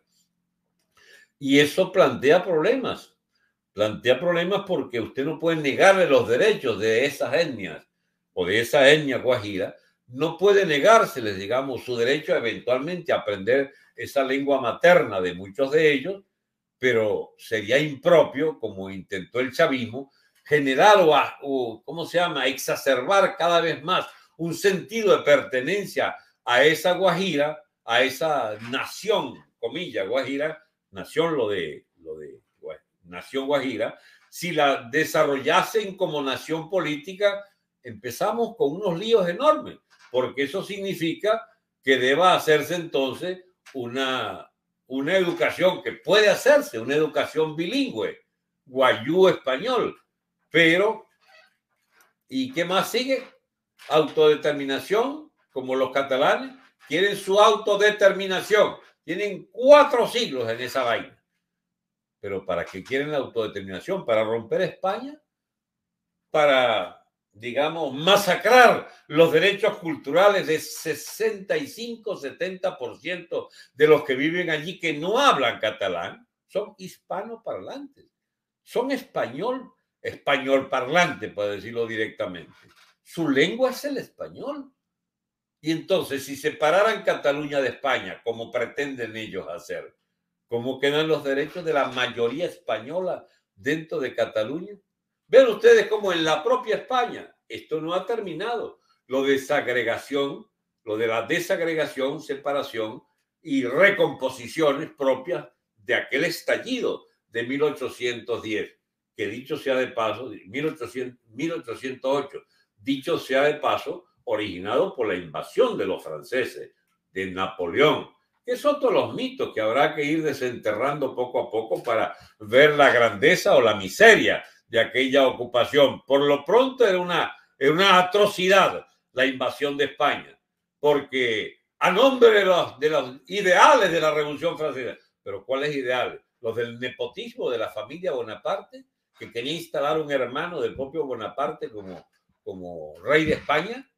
Y eso plantea problemas. Plantea problemas porque usted no puede negarle los derechos de esas etnias o de esa etnia guajira. No puede negárseles, digamos, su derecho a eventualmente aprender esa lengua materna de muchos de ellos, pero sería impropio, como intentó el chavismo, generar o, o ¿cómo se llama?, exacerbar cada vez más un sentido de pertenencia a esa guajira, a esa nación, comillas, guajira, nación lo de, lo de bueno, nación guajira, si la desarrollasen como nación política, empezamos con unos líos enormes, porque eso significa que deba hacerse entonces una, una educación que puede hacerse, una educación bilingüe, guayú-español, pero ¿y qué más sigue? Autodeterminación, como los catalanes, quieren su autodeterminación. Tienen cuatro siglos en esa vaina. ¿Pero para qué quieren la autodeterminación? ¿Para romper España? ¿Para, digamos, masacrar los derechos culturales de sesenta y cinco, setenta por ciento de los que viven allí que no hablan catalán? Son hispanoparlantes. Son español, español parlante, para decirlo directamente. Su lengua es el español. Y entonces, si separaran Cataluña de España, como pretenden ellos hacer, ¿cómo quedan los derechos de la mayoría española dentro de Cataluña? Ven ustedes cómo en la propia España esto no ha terminado. Lo de desagregación, lo de la desagregación, separación y recomposiciones propias de aquel estallido de mil ochocientos diez, que dicho sea de paso, mil ochocientos, mil ochocientos ocho, dicho sea de paso, originado por la invasión de los franceses, de Napoleón, que son todos los mitos que habrá que ir desenterrando poco a poco para ver la grandeza o la miseria de aquella ocupación. Por lo pronto era una, era una atrocidad la invasión de España, porque a nombre de los, de los ideales de la Revolución Francesa, pero ¿cuáles ideales? Los del nepotismo de la familia Bonaparte, que quería instalar un hermano del propio Bonaparte como, como rey de España,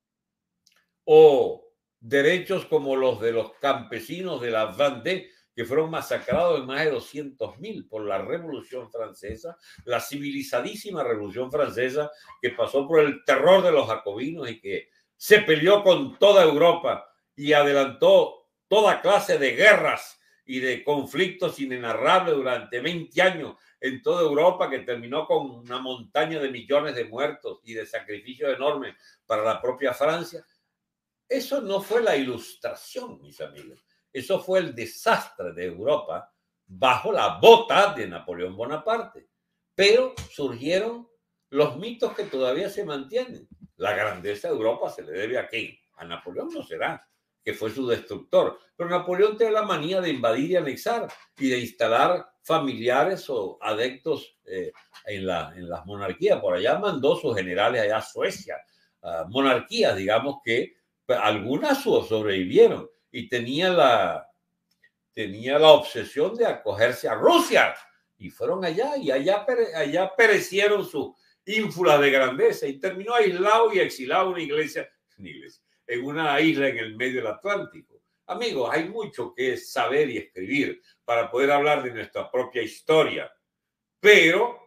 o derechos como los de los campesinos de la Vendée, que fueron masacrados en más de doscientos mil por la Revolución Francesa, la civilizadísima Revolución Francesa que pasó por el terror de los jacobinos y que se peleó con toda Europa y adelantó toda clase de guerras y de conflictos inenarrables durante veinte años en toda Europa, que terminó con una montaña de millones de muertos y de sacrificios enormes para la propia Francia. Eso no fue la ilustración, mis amigos. Eso fue el desastre de Europa bajo la bota de Napoleón Bonaparte. Pero surgieron los mitos que todavía se mantienen. La grandeza de Europa se le debe a quién. A Napoleón no será, que fue su destructor. Pero Napoleón tiene la manía de invadir y anexar y de instalar familiares o adeptos eh, en, la, en las monarquías. Por allá mandó sus generales allá a Suecia. Uh, monarquías, digamos que algunas sobrevivieron y tenía la, tenía la obsesión de acogerse a Rusia y fueron allá y allá, allá perecieron sus ínfulas de grandeza y terminó aislado y exilado en una iglesia, una iglesia, en una isla en el medio del Atlántico. Amigos, hay mucho que saber y escribir para poder hablar de nuestra propia historia, pero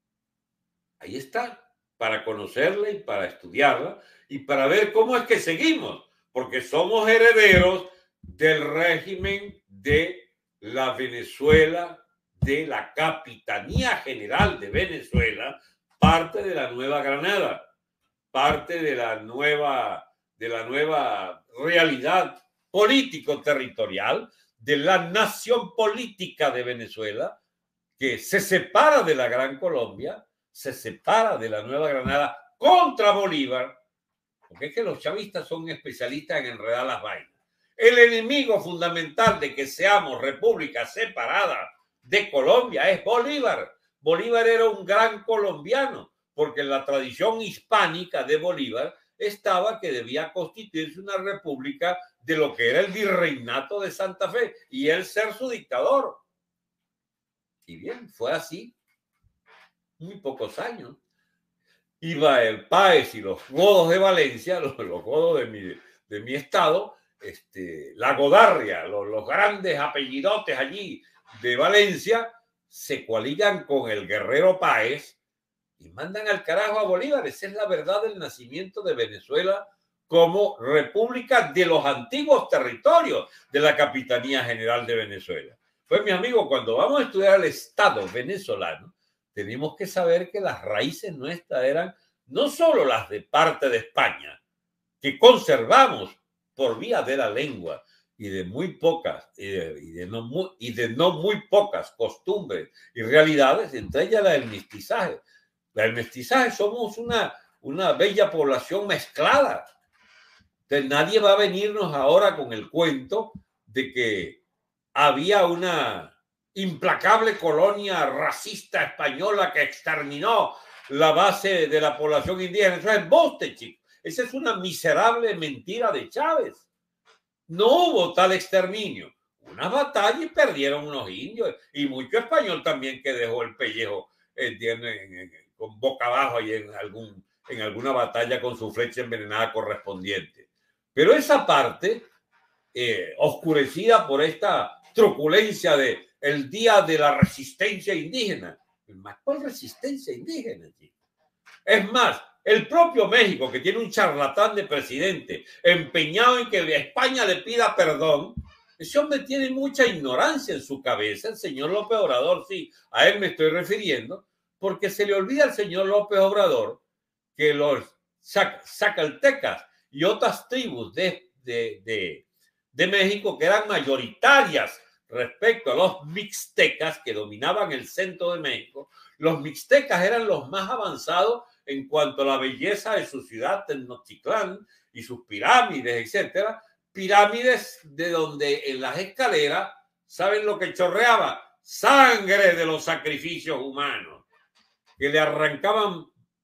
ahí está, para conocerla y para estudiarla y para ver cómo es que seguimos, porque somos herederos del régimen de la Venezuela, de la Capitanía General de Venezuela, parte de la Nueva Granada, parte de la nueva, de la nueva realidad político-territorial de la nación política de Venezuela, que se separa de la Gran Colombia, se separa de la Nueva Granada contra Bolívar, porque es que los chavistas son especialistas en enredar las vainas. El enemigo fundamental de que seamos república separada de Colombia es Bolívar. Bolívar era un gran colombiano, porque en la tradición hispánica de Bolívar estaba que debía constituirse una república de lo que era el virreinato de Santa Fe y él ser su dictador. Y bien, fue así. Muy pocos años. Iba el Páez y los godos de Valencia, los, los godos de mi, de mi estado, este, la Godarria, los, los grandes apellidotes allí de Valencia, se coaligan con el guerrero Páez y mandan al carajo a Bolívar. Esa es la verdad del nacimiento de Venezuela como república de los antiguos territorios de la Capitanía General de Venezuela. Pues, mi amigo, cuando vamos a estudiar el Estado venezolano, tenemos que saber que las raíces nuestras eran no solo las de parte de España, que conservamos por vía de la lengua y de muy pocas y de, y de, no, muy, y de no muy pocas costumbres y realidades, entre ellas la del mestizaje. La del mestizaje, somos una, una bella población mezclada. Entonces, nadie va a venirnos ahora con el cuento de que había una implacable colonia racista española que exterminó la base de la población indígena. Eso es embuste, chicos. Esa es una miserable mentira de Chávez. No hubo tal exterminio. Una batalla y perdieron unos indios y mucho español también que dejó el pellejo eh, con boca abajo y en, algún, en alguna batalla con su flecha envenenada correspondiente. Pero esa parte, eh, oscurecida por esta truculencia de el día de la resistencia indígena, ¿cuál resistencia indígena, chicos? Es más, el propio México, que tiene un charlatán de presidente empeñado en que España le pida perdón, ese hombre tiene mucha ignorancia en su cabeza, el señor López Obrador, sí, a él me estoy refiriendo, porque se le olvida al señor López Obrador que los zacaltecas y otras tribus de, de, de, de México, que eran mayoritarias respecto a los mixtecas que dominaban el centro de México, los mixtecas eran los más avanzados en cuanto a la belleza de su ciudad Tenochtitlán y sus pirámides, etcétera. Pirámides de donde en las escaleras, ¿saben lo que chorreaba? Sangre de los sacrificios humanos, que le arrancaban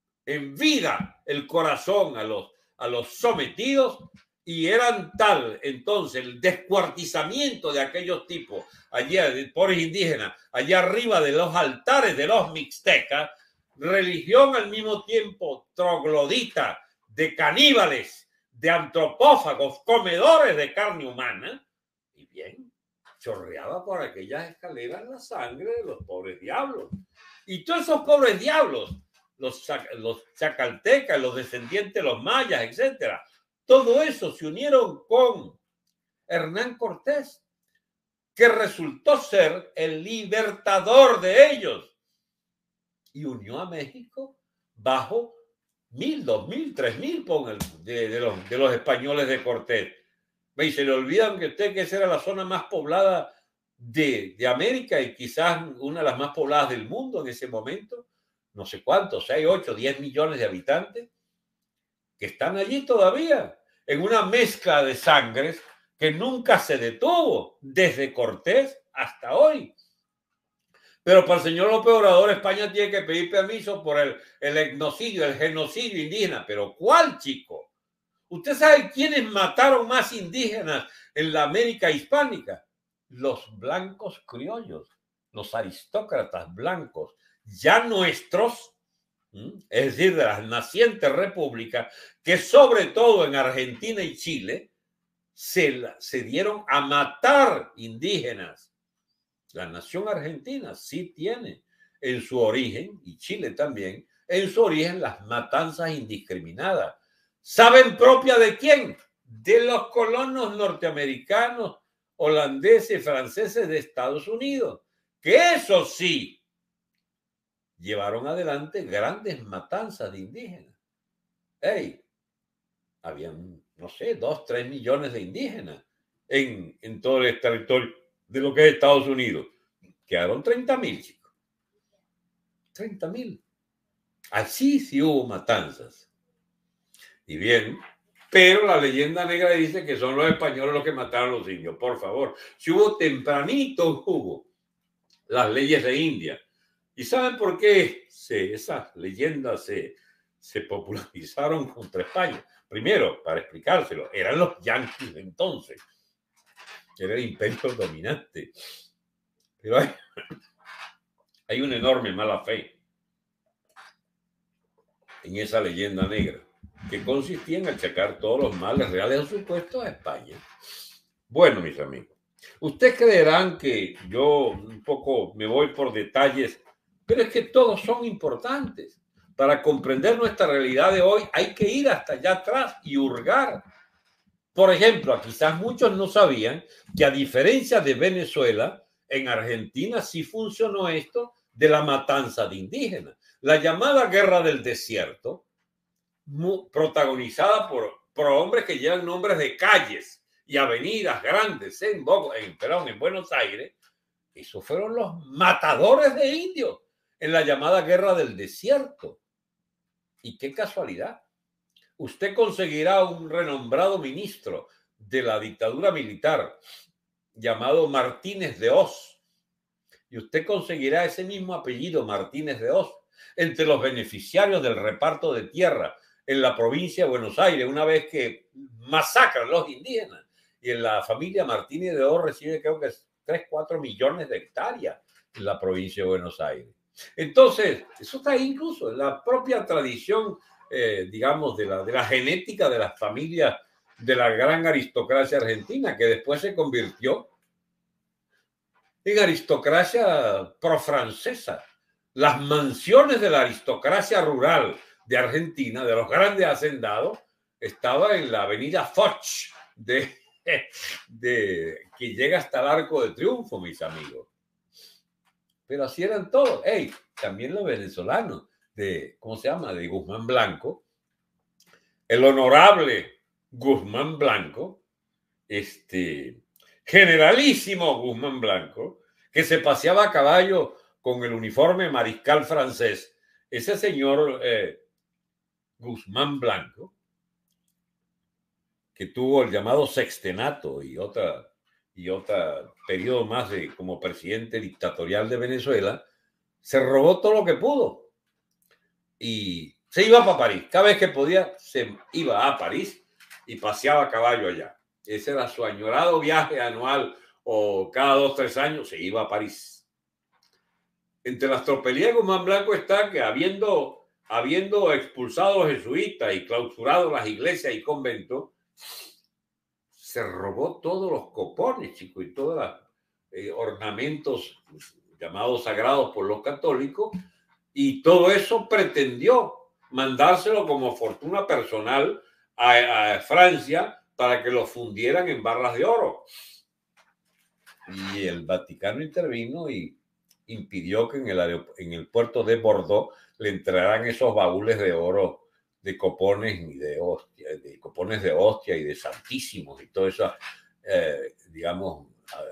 en vida el corazón a los, a los sometidos, y eran tal entonces el descuartizamiento de aquellos tipos allá, de pobres indígenas, allá arriba de los altares de los mixtecas, religión al mismo tiempo troglodita, de caníbales, de antropófagos, comedores de carne humana, y bien, chorreaba por aquellas escaleras la sangre de los pobres diablos. Y todos esos pobres diablos, los, los chacaltecas, los descendientes de los mayas, etcétera, todo eso se unieron con Hernán Cortés, que resultó ser el libertador de ellos, y unió a México bajo mil, dos mil, tres mil de, de, los, de los españoles de Cortés. Y se le olvidan que usted que esa era la zona más poblada de, de América y quizás una de las más pobladas del mundo en ese momento. No sé cuántos, seis, ocho, diez millones de habitantes que están allí todavía en una mezcla de sangres que nunca se detuvo desde Cortés hasta hoy. Pero para el señor López Obrador, España tiene que pedir permiso por el, el etnocidio, el genocidio indígena. ¿Pero cuál, chico? ¿Usted sabe quiénes mataron más indígenas en la América hispánica? Los blancos criollos, los aristócratas blancos, ya nuestros, es decir, de las nacientes repúblicas, que sobre todo en Argentina y Chile se, se dieron a matar indígenas. La nación argentina sí tiene en su origen, y Chile también, en su origen las matanzas indiscriminadas. ¿Saben propia de quién? De los colonos norteamericanos, holandeses, franceses de Estados Unidos, que eso sí, llevaron adelante grandes matanzas de indígenas. Hey, habían, no sé, dos, tres millones de indígenas en, en todo el territorio de lo que es Estados Unidos. Quedaron treinta mil, chicos. treinta mil. Así sí hubo matanzas. Y bien, pero la leyenda negra dice que son los españoles los que mataron a los indios. Por favor, si hubo tempranito, hubo las leyes de India. ¿Y saben por qué se, esas leyendas se, se popularizaron contra España? Primero, para explicárselo, eran los yanquis de entonces. Era el imperio dominante. Pero hay, hay una enorme mala fe en esa leyenda negra. que consistía en achacar todos los males reales o supuestos a España. Bueno, mis amigos, ustedes creerán que yo un poco me voy por detalles, pero es que todos son importantes. Para comprender nuestra realidad de hoy hay que ir hasta allá atrás y hurgar. Por ejemplo, quizás muchos no sabían que a diferencia de Venezuela, en Argentina sí funcionó esto de la matanza de indígenas. La llamada Guerra del Desierto, protagonizada por, por hombres que llevan nombres de calles y avenidas grandes en, en, perdón, en Buenos Aires, esos fueron los matadores de indios en la llamada Guerra del Desierto. Y qué casualidad. Usted conseguirá un renombrado ministro de la dictadura militar llamado Martínez de Oz. Y usted conseguirá ese mismo apellido, Martínez de Oz, entre los beneficiarios del reparto de tierra en la provincia de Buenos Aires, una vez que masacran los indígenas. Y en la familia Martínez de Oz recibe, creo que tres, cuatro millones de hectáreas en la provincia de Buenos Aires. Entonces, eso está ahí incluso en la propia tradición, eh, digamos, de la, de la genética de las familias de la gran aristocracia argentina, que después se convirtió en aristocracia profrancesa. Las mansiones de la aristocracia rural de Argentina, de los grandes hacendados, estaba en la avenida Foch, de, de, que llega hasta el Arco de Triunfo, mis amigos. Pero así eran todos. Hey, también los venezolanos, de, ¿cómo se llama? De Guzmán Blanco. El honorable Guzmán Blanco, este, generalísimo Guzmán Blanco, que se paseaba a caballo con el uniforme mariscal francés. Ese señor eh, Guzmán Blanco, que tuvo el llamado sextenato y otra... y otro periodo más de, como presidente dictatorial de Venezuela, se robó todo lo que pudo y se iba para París. Cada vez que podía, se iba a París y paseaba a caballo allá. Ese era su añorado viaje anual, o cada dos, tres años se iba a París. Entre las tropelías de Guzmán Blanco está que habiendo, habiendo expulsado a los jesuitas y clausurado las iglesias y conventos, se robó todos los copones, chicos, y todos los eh, ornamentos llamados sagrados por los católicos, y todo eso pretendió mandárselo como fortuna personal a, a Francia para que lo fundieran en barras de oro. Y el Vaticano intervino y impidió que en el, en el puerto de Bordeaux le entraran esos baúles de oro, de copones y de hostia, de copones de hostia y de santísimos y todo eso, eh, digamos,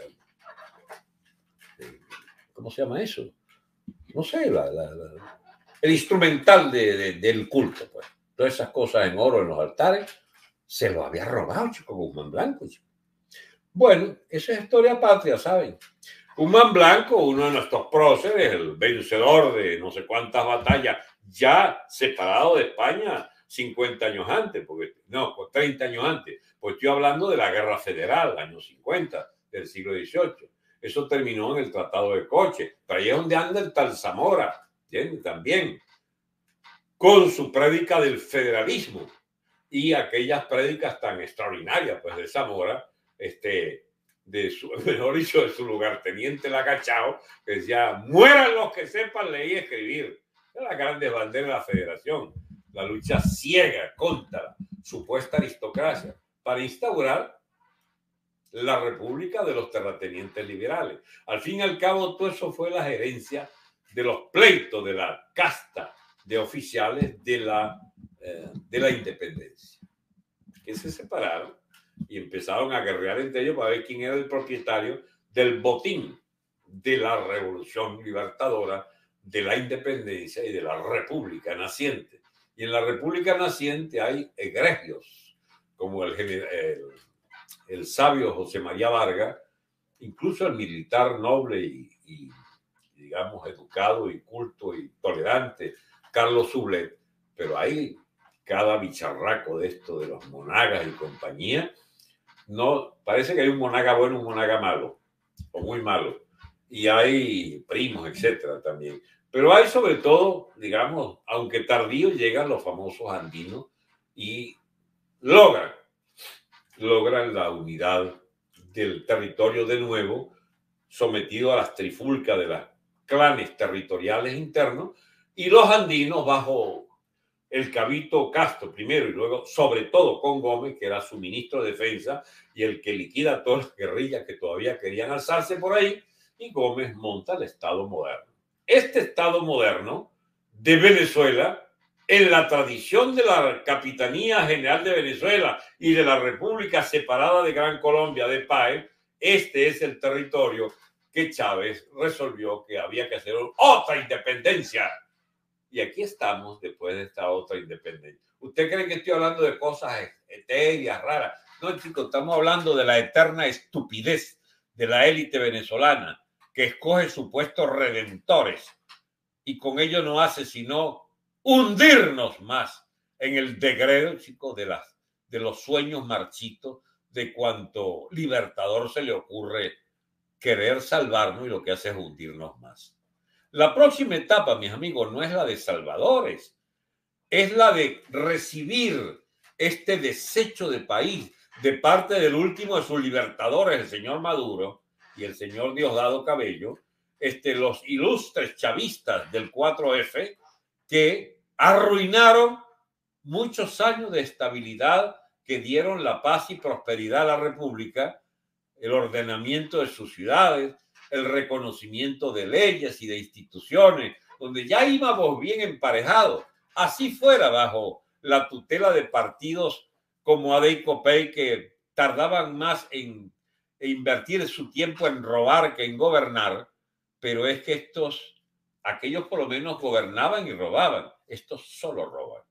eh, ¿cómo se llama eso? No sé, la, la, la, el instrumental de, de, del culto, pues. Todas esas cosas en oro en los altares, se lo había robado, chico, Guzmán Blanco. Chico. Bueno, esa es historia patria, ¿saben? Guzmán Blanco, uno de nuestros próceres, el vencedor de no sé cuántas batallas, ya separado de España cincuenta años antes, porque no, pues treinta años antes, pues estoy hablando de la Guerra Federal, años cincuenta del siglo dieciocho. Eso terminó en el Tratado de Coche, pero ahí es donde anda el tal Zamora, ¿entiendes? También, con su prédica del federalismo y aquellas prédicas tan extraordinarias, pues, de Zamora, este, de su, mejor dicho, de su lugarteniente Lacachao, que decía, mueran los que sepan leer y escribir. Es la grande bandera de la federación, la lucha ciega contra la supuesta aristocracia para instaurar la república de los terratenientes liberales. Al fin y al cabo, todo eso fue la gerencia de los pleitos de la casta de oficiales de la, eh, de la independencia, que se separaron y empezaron a guerrear entre ellos para ver quién era el propietario del botín de la revolución libertadora, de la independencia y de la república naciente. Y en la república naciente hay egregios, como el, el, el sabio José María Vargas, incluso el militar noble y, y, digamos, educado y culto y tolerante, Carlos Sublet, pero hay cada bicharraco de esto, de los monagas y compañía. No, parece que hay un monaga bueno y un monaga malo, o muy malo, y hay primos, etcétera, también. Pero hay sobre todo, digamos, aunque tardío, llegan los famosos andinos y logran, logran la unidad del territorio de nuevo, sometido a las trifulcas de los clanes territoriales internos, y los andinos bajo el Cabito Castro primero y luego, sobre todo, con Gómez, que era su ministro de defensa y el que liquida a todas las guerrillas que todavía querían alzarse por ahí, y Gómez monta el Estado moderno. Este Estado moderno de Venezuela, en la tradición de la Capitanía General de Venezuela y de la República Separada de Gran Colombia de Páez, este es el territorio que Chávez resolvió que había que hacer otra independencia. Y aquí estamos después de esta otra independencia. ¿Usted cree que estoy hablando de cosas etéreas, raras? No, chicos, estamos hablando de la eterna estupidez de la élite venezolana que escoge supuestos redentores y con ello no hace sino hundirnos más en el degredo, chicos, de, las, de los sueños marchitos de cuanto libertador se le ocurre querer salvarnos, y lo que hace es hundirnos más. La próxima etapa, mis amigos, no es la de salvadores, es la de recibir este desecho de país de parte del último de sus libertadores, el señor Maduro y el señor Diosdado Cabello, este, los ilustres chavistas del cuatro F, que arruinaron muchos años de estabilidad que dieron la paz y prosperidad a la República, el ordenamiento de sus ciudades, el reconocimiento de leyes y de instituciones, donde ya íbamos bien emparejados. Así fuera bajo la tutela de partidos como A D y COPEI, que tardaban más en, en invertir su tiempo en robar que en gobernar, pero es que estos, aquellos por lo menos gobernaban y robaban, estos solo roban.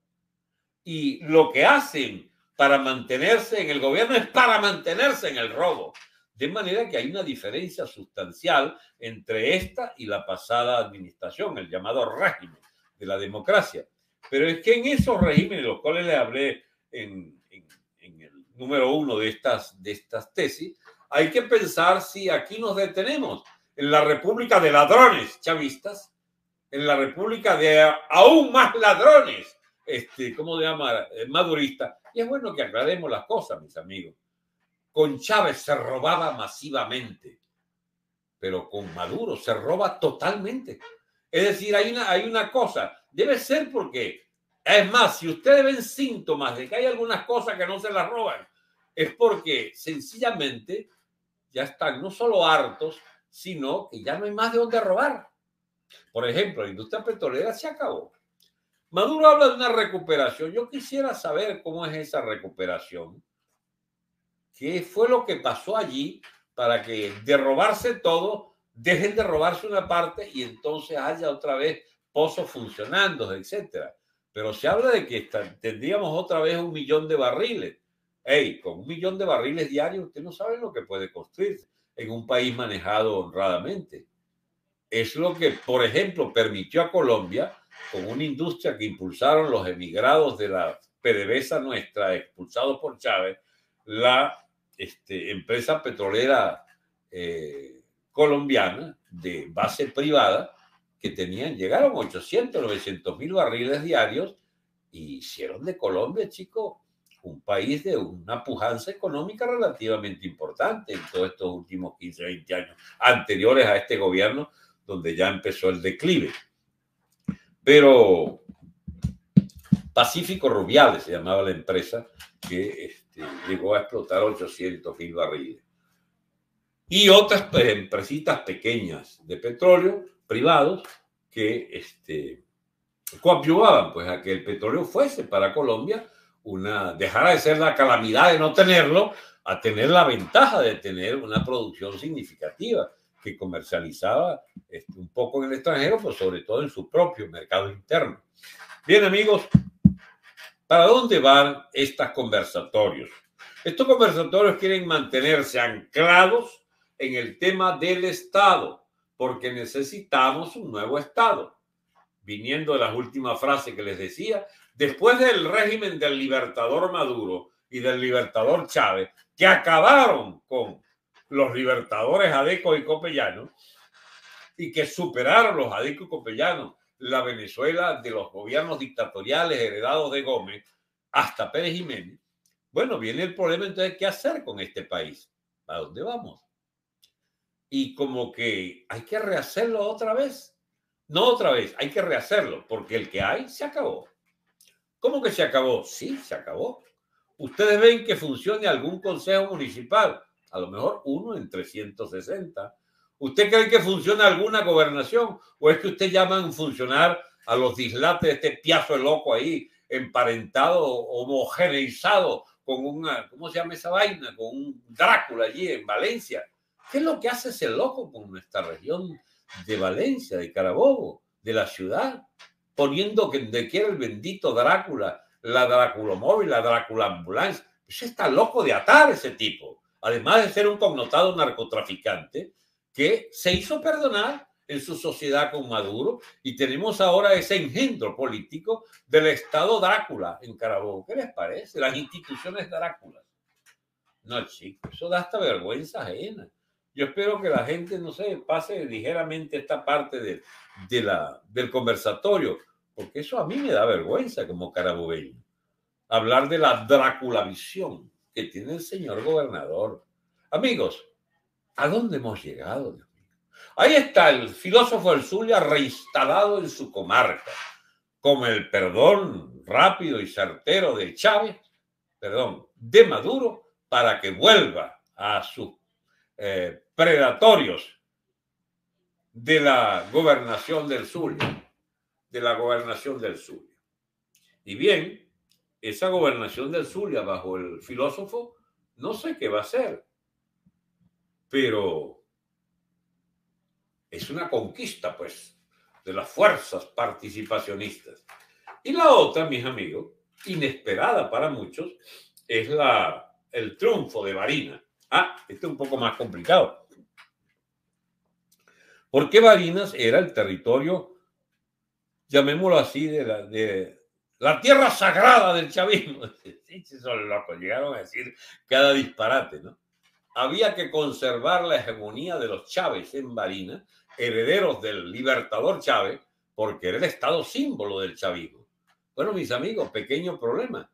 Y lo que hacen para mantenerse en el gobierno es para mantenerse en el robo. De manera que hay una diferencia sustancial entre esta y la pasada administración, el llamado régimen de la democracia. Pero es que en esos regímenes, los cuales les hablé en, en, en el número uno de estas, de estas tesis, hay que pensar si aquí nos detenemos en la república de ladrones chavistas, en la república de aún más ladrones, este, ¿cómo se llama? Maduristas. Y es bueno que aclaremos las cosas, mis amigos. Con Chávez se robaba masivamente, pero con Maduro se roba totalmente. Es decir, hay una, hay una cosa, debe ser porque, es más, si ustedes ven síntomas de que hay algunas cosas que no se las roban, es porque sencillamente ya están no solo hartos, sino que ya no hay más de dónde robar. Por ejemplo, la industria petrolera se acabó. Maduro habla de una recuperación. Yo quisiera saber cómo es esa recuperación. ¿Qué fue lo que pasó allí para que de robarse todo, dejen de robarse una parte y entonces haya otra vez pozos funcionando, etcétera? Pero se habla de que tendríamos otra vez un millón de barriles. Hey, con un millón de barriles diarios, usted no sabe lo que puede construir en un país manejado honradamente. Es lo que, por ejemplo, permitió a Colombia, con una industria que impulsaron los emigrados de la PDVSA nuestra, expulsados por Chávez, la este, empresa petrolera eh, colombiana de base privada, que tenían, llegaron ochocientos, novecientos mil barriles diarios y hicieron de Colombia, chicos, un país de una pujanza económica relativamente importante en todos estos últimos quince, veinte años anteriores a este gobierno, donde ya empezó el declive. Pero Pacífico Rubiales se llamaba la empresa que este, llegó a explotar ochocientos mil barriles. Y otras pues, empresitas pequeñas de petróleo, privados, que este, coadyuvaban pues, a que el petróleo fuese para Colombia una, dejara de ser la calamidad de no tenerlo, a tener la ventaja de tener una producción significativa que comercializaba este, un poco en el extranjero, pero sobre todo en su propio mercado interno. Bien, amigos, ¿para dónde van estos conversatorios? Estos conversatorios quieren mantenerse anclados en el tema del Estado, porque necesitamos un nuevo Estado. Viniendo de las últimas frases que les decía, después del régimen del libertador Maduro y del libertador Chávez, que acabaron con los libertadores Adeco y Copellanos, y que superaron los Adeco y Copellanos la Venezuela de los gobiernos dictatoriales heredados de Gómez, hasta Pérez Jiménez. Bueno, viene el problema entonces, ¿qué hacer con este país? ¿A dónde vamos? Y como que hay que rehacerlo otra vez. No otra vez, hay que rehacerlo, porque el que hay se acabó. ¿Cómo que se acabó? Sí, se acabó. Ustedes ven que funcione algún consejo municipal, a lo mejor uno en trescientos sesenta. ¿Usted cree que funciona alguna gobernación? ¿O es que usted llaman funcionar a los dislates de este piazo de loco ahí, emparentado, homogeneizado, con una, ¿cómo se llama esa vaina? Con un Drácula allí en Valencia. ¿Qué es lo que hace ese loco con nuestra región de Valencia, de Carabobo, de la ciudad? Poniendo que donde quiera el bendito Drácula, la Dráculomóvil, la Drácula ambulancia. Pues está loco de atar ese tipo. Además de ser un connotado narcotraficante que se hizo perdonar en su sociedad con Maduro, y tenemos ahora ese engendro político del Estado Drácula en Carabobo. ¿Qué les parece? Las instituciones Dráculas. No, chicos, eso da hasta vergüenza ajena. Yo espero que la gente, no sé, pase ligeramente esta parte de, de la, del conversatorio, porque eso a mí me da vergüenza como carabobeño. Hablar de la Dráculavisión que tiene el señor gobernador. Amigos, ¿a dónde hemos llegado? Dios mío? Ahí está el filósofo del Zulia reinstalado en su comarca, con el perdón rápido y certero de Chávez, perdón, de Maduro, para que vuelva a sus eh, predatorios de la gobernación del Zulia, de la gobernación del Zulia. Y bien, esa gobernación del Zulia bajo el filósofo, no sé qué va a hacer, pero es una conquista, pues, de las fuerzas participacionistas. Y la otra, mis amigos, inesperada para muchos, es la, el triunfo de Barinas. Ah, este es un poco más complicado. Porque Barinas era el territorio, llamémoslo así, de la, de la tierra sagrada del chavismo. Sí, son locos, llegaron a decir cada disparate, ¿no? Había que conservar la hegemonía de los Chávez en Barinas, herederos del libertador Chávez, porque era el estado símbolo del chavismo. Bueno, mis amigos, pequeño problema.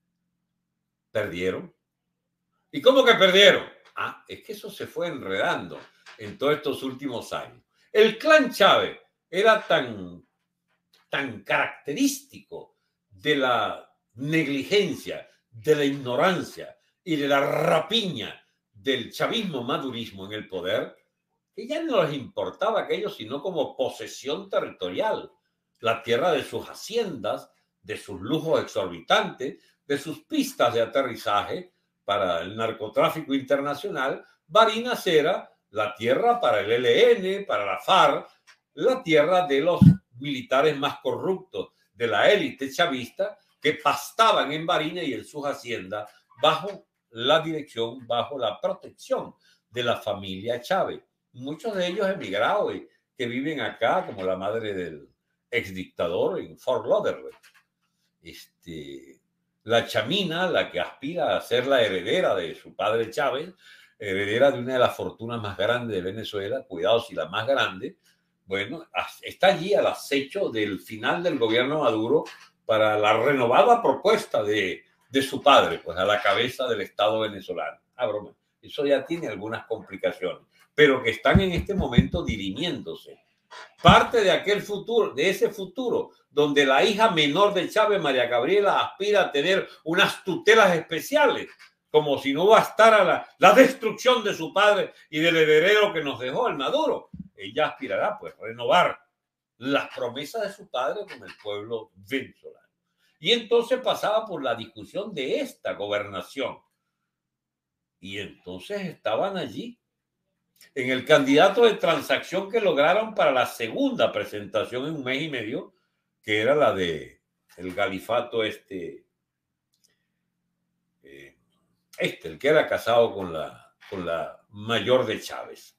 Perdieron. ¿Y cómo que perdieron? Ah, es que eso se fue enredando en todos estos últimos años. El clan Chávez era tan, tan característico de la negligencia, de la ignorancia y de la rapiña del chavismo-madurismo en el poder, que ya no les importaba aquello sino como posesión territorial, la tierra de sus haciendas, de sus lujos exorbitantes, de sus pistas de aterrizaje para el narcotráfico internacional. Barinas era la tierra para el E L N, para la FARC, la tierra de los militares más corruptos de la élite chavista que pastaban en Barinas y en sus haciendas bajo la dirección, bajo la protección de la familia Chávez. Muchos de ellos emigrados y que viven acá, como la madre del exdictador en Fort Lauderdale. Este, la Chamina, la que aspira a ser la heredera de su padre Chávez, heredera de una de las fortunas más grandes de Venezuela, cuidado si la más grande, bueno, está allí al acecho del final del gobierno Maduro para la renovada propuesta de, de su padre, pues a la cabeza del Estado venezolano. Ah, broma, eso ya tiene algunas complicaciones, pero que están en este momento dirimiéndose. Parte de aquel futuro, de ese futuro, donde la hija menor de Chávez, María Gabriela, aspira a tener unas tutelas especiales, como si no bastara la, la destrucción de su padre y del heredero que nos dejó el Maduro. Ella aspirará, pues, a renovar las promesas de su padre con el pueblo venezolano. Y entonces pasaba por la discusión de esta gobernación. Y entonces estaban allí en el candidato de transacción que lograron para la segunda presentación en un mes y medio, que era la de el galifato este, eh, este, el que era casado con la, con la mayor de Chávez,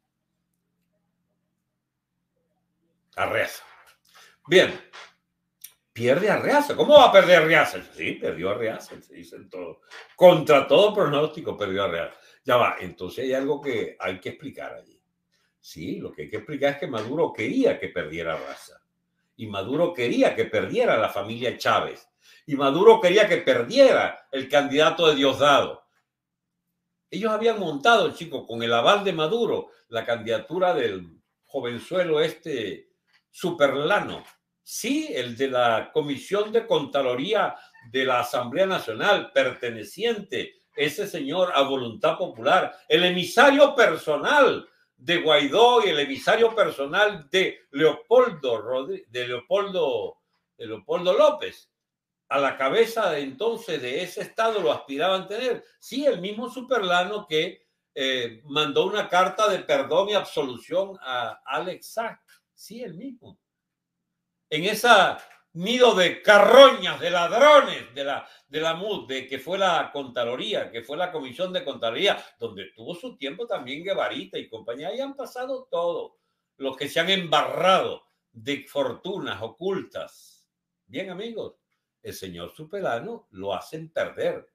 Arreaza. Bien, pierde Arreaza. ¿Cómo va a perder Arreaza? Sí, perdió Arreaza, se dice todo. Contra todo pronóstico perdió Arreaza. Ya va, entonces hay algo que hay que explicar allí. Sí, lo que hay que explicar es que Maduro quería que perdiera Arreaza. Y Maduro quería que perdiera la familia Chávez. Y Maduro quería que perdiera el candidato de Diosdado. Ellos habían montado, chicos, con el aval de Maduro, la candidatura del jovenzuelo este Superlano. Sí, el de la Comisión de Contraloría de la Asamblea Nacional, perteneciente ese señor a Voluntad Popular, el emisario personal de Guaidó y el emisario personal de Leopoldo, Rodríguez, de Leopoldo, de Leopoldo López. A la cabeza de entonces de ese estado lo aspiraban a tener. Sí, el mismo Superlano que eh, mandó una carta de perdón y absolución a Alex Sack. Sí, el mismo. En esa nido de carroñas, de ladrones de la, de la M U D, de que fue la Contraloría, que fue la Comisión de Contraloría, donde tuvo su tiempo también Guevarita y compañía, y han pasado todo. Los que se han embarrado de fortunas ocultas. Bien, amigos. El señor Superlano lo hacen perder.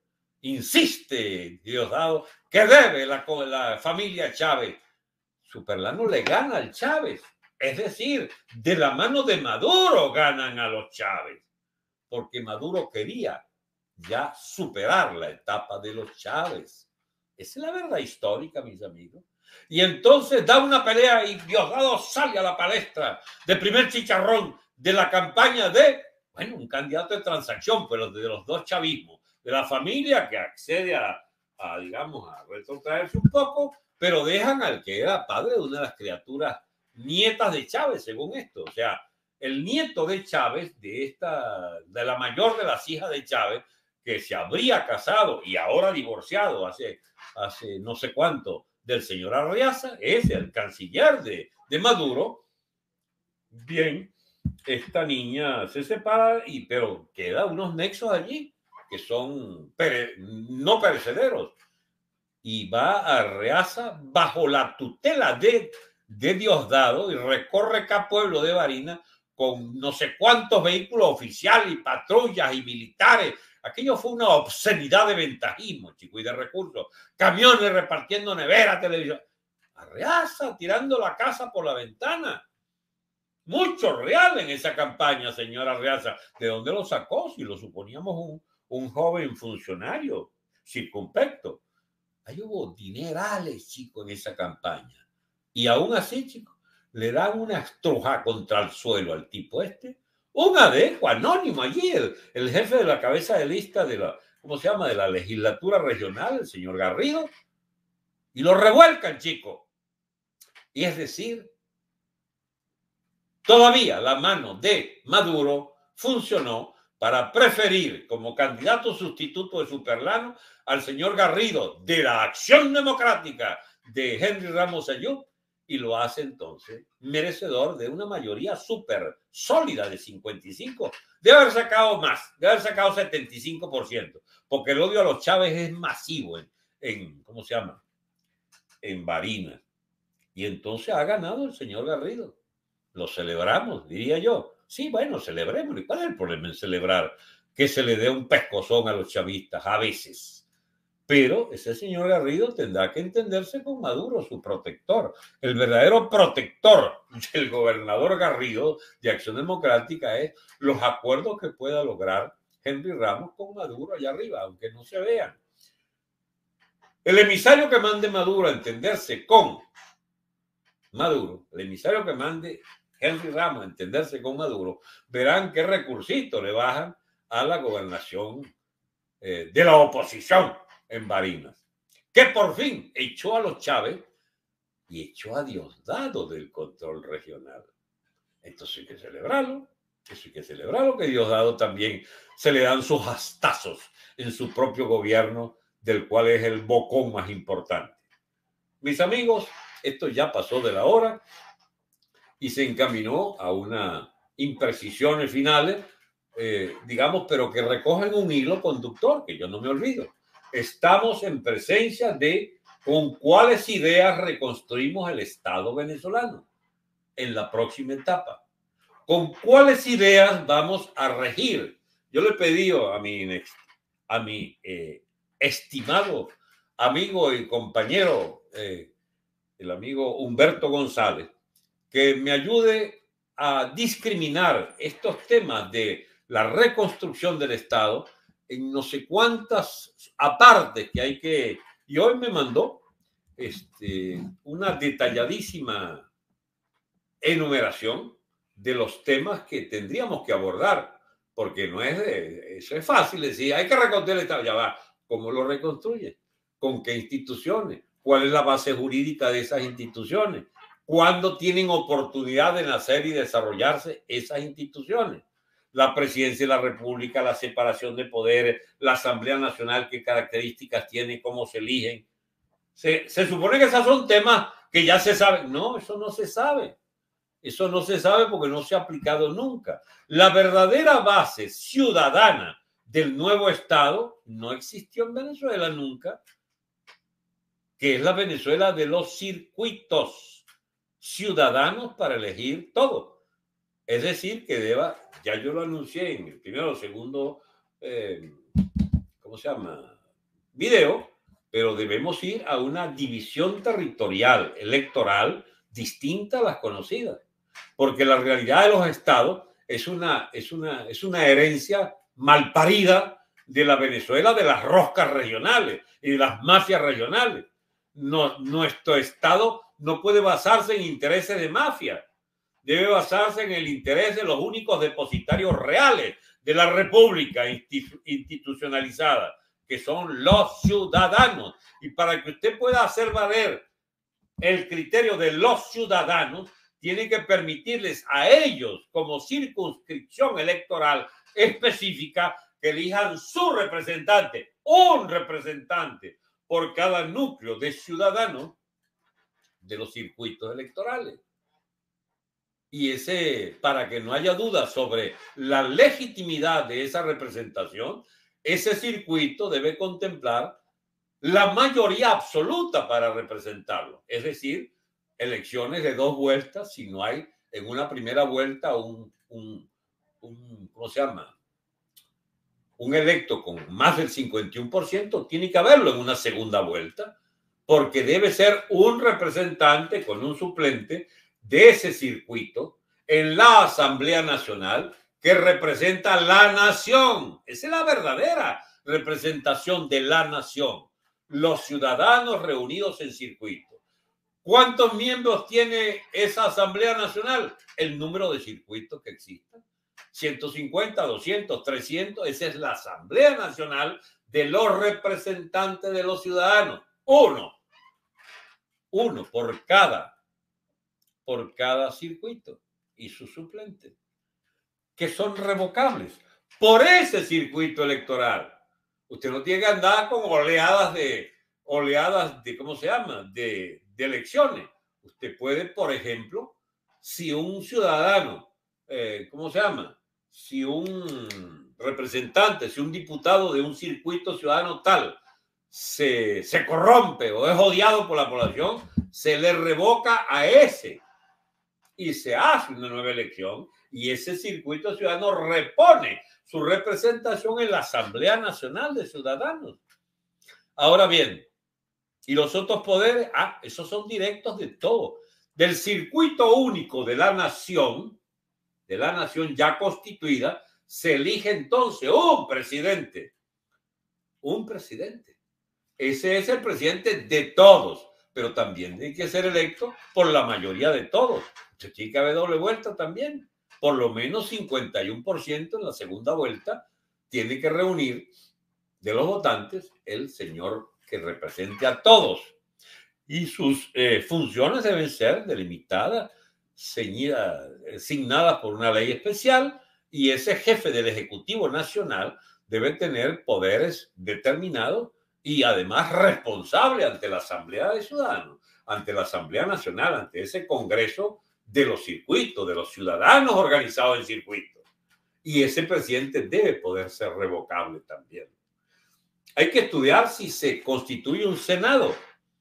Insiste Diosdado que debe la, la familia Chávez. Superlano le gana al Chávez. Es decir, de la mano de Maduro ganan a los Chávez. Porque Maduro quería ya superar la etapa de los Chávez. Esa es la verdad histórica, mis amigos. Y entonces da una pelea y Diosdado sale a la palestra de primer chicharrón de la campaña de bueno, un candidato de transacción, pero de los dos chavismos, de la familia que accede a, a digamos, a retrotraerse un poco, pero dejan al que era padre de una de las criaturas nietas de Chávez, según esto. O sea, el nieto de Chávez, de esta, de la mayor de las hijas de Chávez, que se habría casado y ahora divorciado hace, hace no sé cuánto del señor Arreaza, es el canciller de, de Maduro. Bien. Esta niña se separa, y, pero queda unos nexos allí que son pere, no perecederos. Y va a Arreaza bajo la tutela de, de Diosdado y recorre cada pueblo de Barinas con no sé cuántos vehículos oficiales y patrullas y militares. Aquello fue una obscenidad de ventajismo, chico, y de recursos. Camiones repartiendo nevera, televisión. Arreaza tirando la casa por la ventana. Mucho real en esa campaña, señora Arreaza. ¿De dónde lo sacó? Si lo suponíamos un, un joven funcionario circunspecto. Ahí hubo dinerales, chicos, en esa campaña. Y aún así, chicos, le dan una estruja contra el suelo al tipo este. Un adejo anónimo allí, el, el jefe de la cabeza de lista de la, ¿cómo se llama?, de la legislatura regional, el señor Garrido. Y lo revuelcan, chicos. Y es decir, todavía la mano de Maduro funcionó para preferir como candidato sustituto de Superlano al señor Garrido de la Acción Democrática de Henry Ramos Ayub, y lo hace entonces merecedor de una mayoría súper sólida de cincuenta y cinco. Debe haber sacado más, debe haber sacado setenta y cinco por ciento, porque el odio a los Chávez es masivo en, en ¿cómo se llama?, en Barinas. Y entonces ha ganado el señor Garrido. Lo celebramos, diría yo. Sí, bueno, celebremos. ¿Y cuál es el problema en celebrar que se le dé un pescozón a los chavistas? A veces. Pero ese señor Garrido tendrá que entenderse con Maduro, su protector. El verdadero protector del gobernador Garrido de Acción Democrática es los acuerdos que pueda lograr Henry Ramos con Maduro allá arriba, aunque no se vean. El emisario que mande Maduro a entenderse con Maduro, el emisario que mande Henry Ramos a entenderse con Maduro, verán qué recursito le bajan a la gobernación eh, de la oposición en Barinas, que por fin echó a los Chávez y echó a Diosdado del control regional. Entonces hay que celebrarlo, eso hay que celebrarlo, que Diosdado también se le dan sus hastazos en su propio gobierno, del cual es el bocón más importante. Mis amigos, esto ya pasó de la hora y se encaminó a unas imprecisiones finales, eh, digamos, pero que recogen un hilo conductor, que yo no me olvido. Estamos en presencia de con cuáles ideas reconstruimos el Estado venezolano en la próxima etapa. Con cuáles ideas vamos a regir. Yo le he pedido a mi, a mi eh, estimado amigo y compañero, eh, el amigo Humberto González, que me ayude a discriminar estos temas de la reconstrucción del Estado en no sé cuántas apartes que hay que... Y hoy me mandó este, una detalladísima enumeración de los temas que tendríamos que abordar, porque no es de, eso es fácil decir, hay que reconstruir el Estado, ya va, ¿cómo lo reconstruye? ¿Con qué instituciones? ¿Cuál es la base jurídica de esas instituciones? ¿Cuándo tienen oportunidad de nacer y desarrollarse esas instituciones? La presidencia de la República, la separación de poderes, la Asamblea Nacional, qué características tiene, cómo se eligen. Se, se supone que esos son temas que ya se saben. No, eso no se sabe. Eso no se sabe porque no se ha aplicado nunca. La verdadera base ciudadana del nuevo Estado no existió en Venezuela nunca, que es la Venezuela de los circuitos ciudadanos para elegir todo. Es decir, que deba, ya yo lo anuncié en el primero o segundo, eh, ¿cómo se llama? Video, pero debemos ir a una división territorial electoral distinta a las conocidas. Porque la realidad de los estados es una, es una, es una herencia malparida de la Venezuela, de las roscas regionales y de las mafias regionales. No, nuestro estado no puede basarse en intereses de mafia, debe basarse en el interés de los únicos depositarios reales de la república institucionalizada, que son los ciudadanos. Y para que usted pueda hacer valer el criterio de los ciudadanos, tiene que permitirles a ellos, como circunscripción electoral específica, que elijan su representante, un representante por cada núcleo de ciudadanos de los circuitos electorales. Y ese, para que no haya duda sobre la legitimidad de esa representación, ese circuito debe contemplar la mayoría absoluta para representarlo. Es decir, elecciones de dos vueltas, si no hay en una primera vuelta un, un, un ¿cómo se llama? Un electo con más del cincuenta y uno por ciento, tiene que haberlo en una segunda vuelta, porque debe ser un representante con un suplente de ese circuito en la Asamblea Nacional que representa la nación. Esa es la verdadera representación de la nación. Los ciudadanos reunidos en circuito. ¿Cuántos miembros tiene esa Asamblea Nacional? El número de circuitos que existan. ciento cincuenta, doscientos, trescientos. Esa es la Asamblea Nacional de los representantes de los ciudadanos. Uno. Uno por cada, por cada circuito y su suplente, que son revocables por ese circuito electoral. Usted no tiene que andar con oleadas de, oleadas de, ¿cómo se llama? De, de elecciones. Usted puede, por ejemplo, si un ciudadano, eh, ¿cómo se llama? Si un representante, si un diputado de un circuito ciudadano tal se, se corrompe o es odiado por la población, se le revoca a ese y se hace una nueva elección y ese circuito ciudadano repone su representación en la Asamblea Nacional de Ciudadanos. Ahora bien, ¿y los otros poderes? Ah, esos son directos de todo. Del circuito único de la nación, de la nación ya constituida, se elige entonces un presidente. Un presidente. Ese es el presidente de todos, pero también tiene que ser electo por la mayoría de todos. Usted tiene que haber doble vuelta también. Por lo menos cincuenta y uno por ciento en la segunda vuelta tiene que reunir de los votantes el señor que represente a todos. Y sus eh, funciones deben ser delimitadas, ceñidas, asignadas por una ley especial, y ese jefe del Ejecutivo Nacional debe tener poderes determinados y además responsable ante la Asamblea de Ciudadanos, ante la Asamblea Nacional, ante ese Congreso de los circuitos, de los ciudadanos organizados en circuitos. Y ese presidente debe poder ser revocable también. Hay que estudiar si se constituye un Senado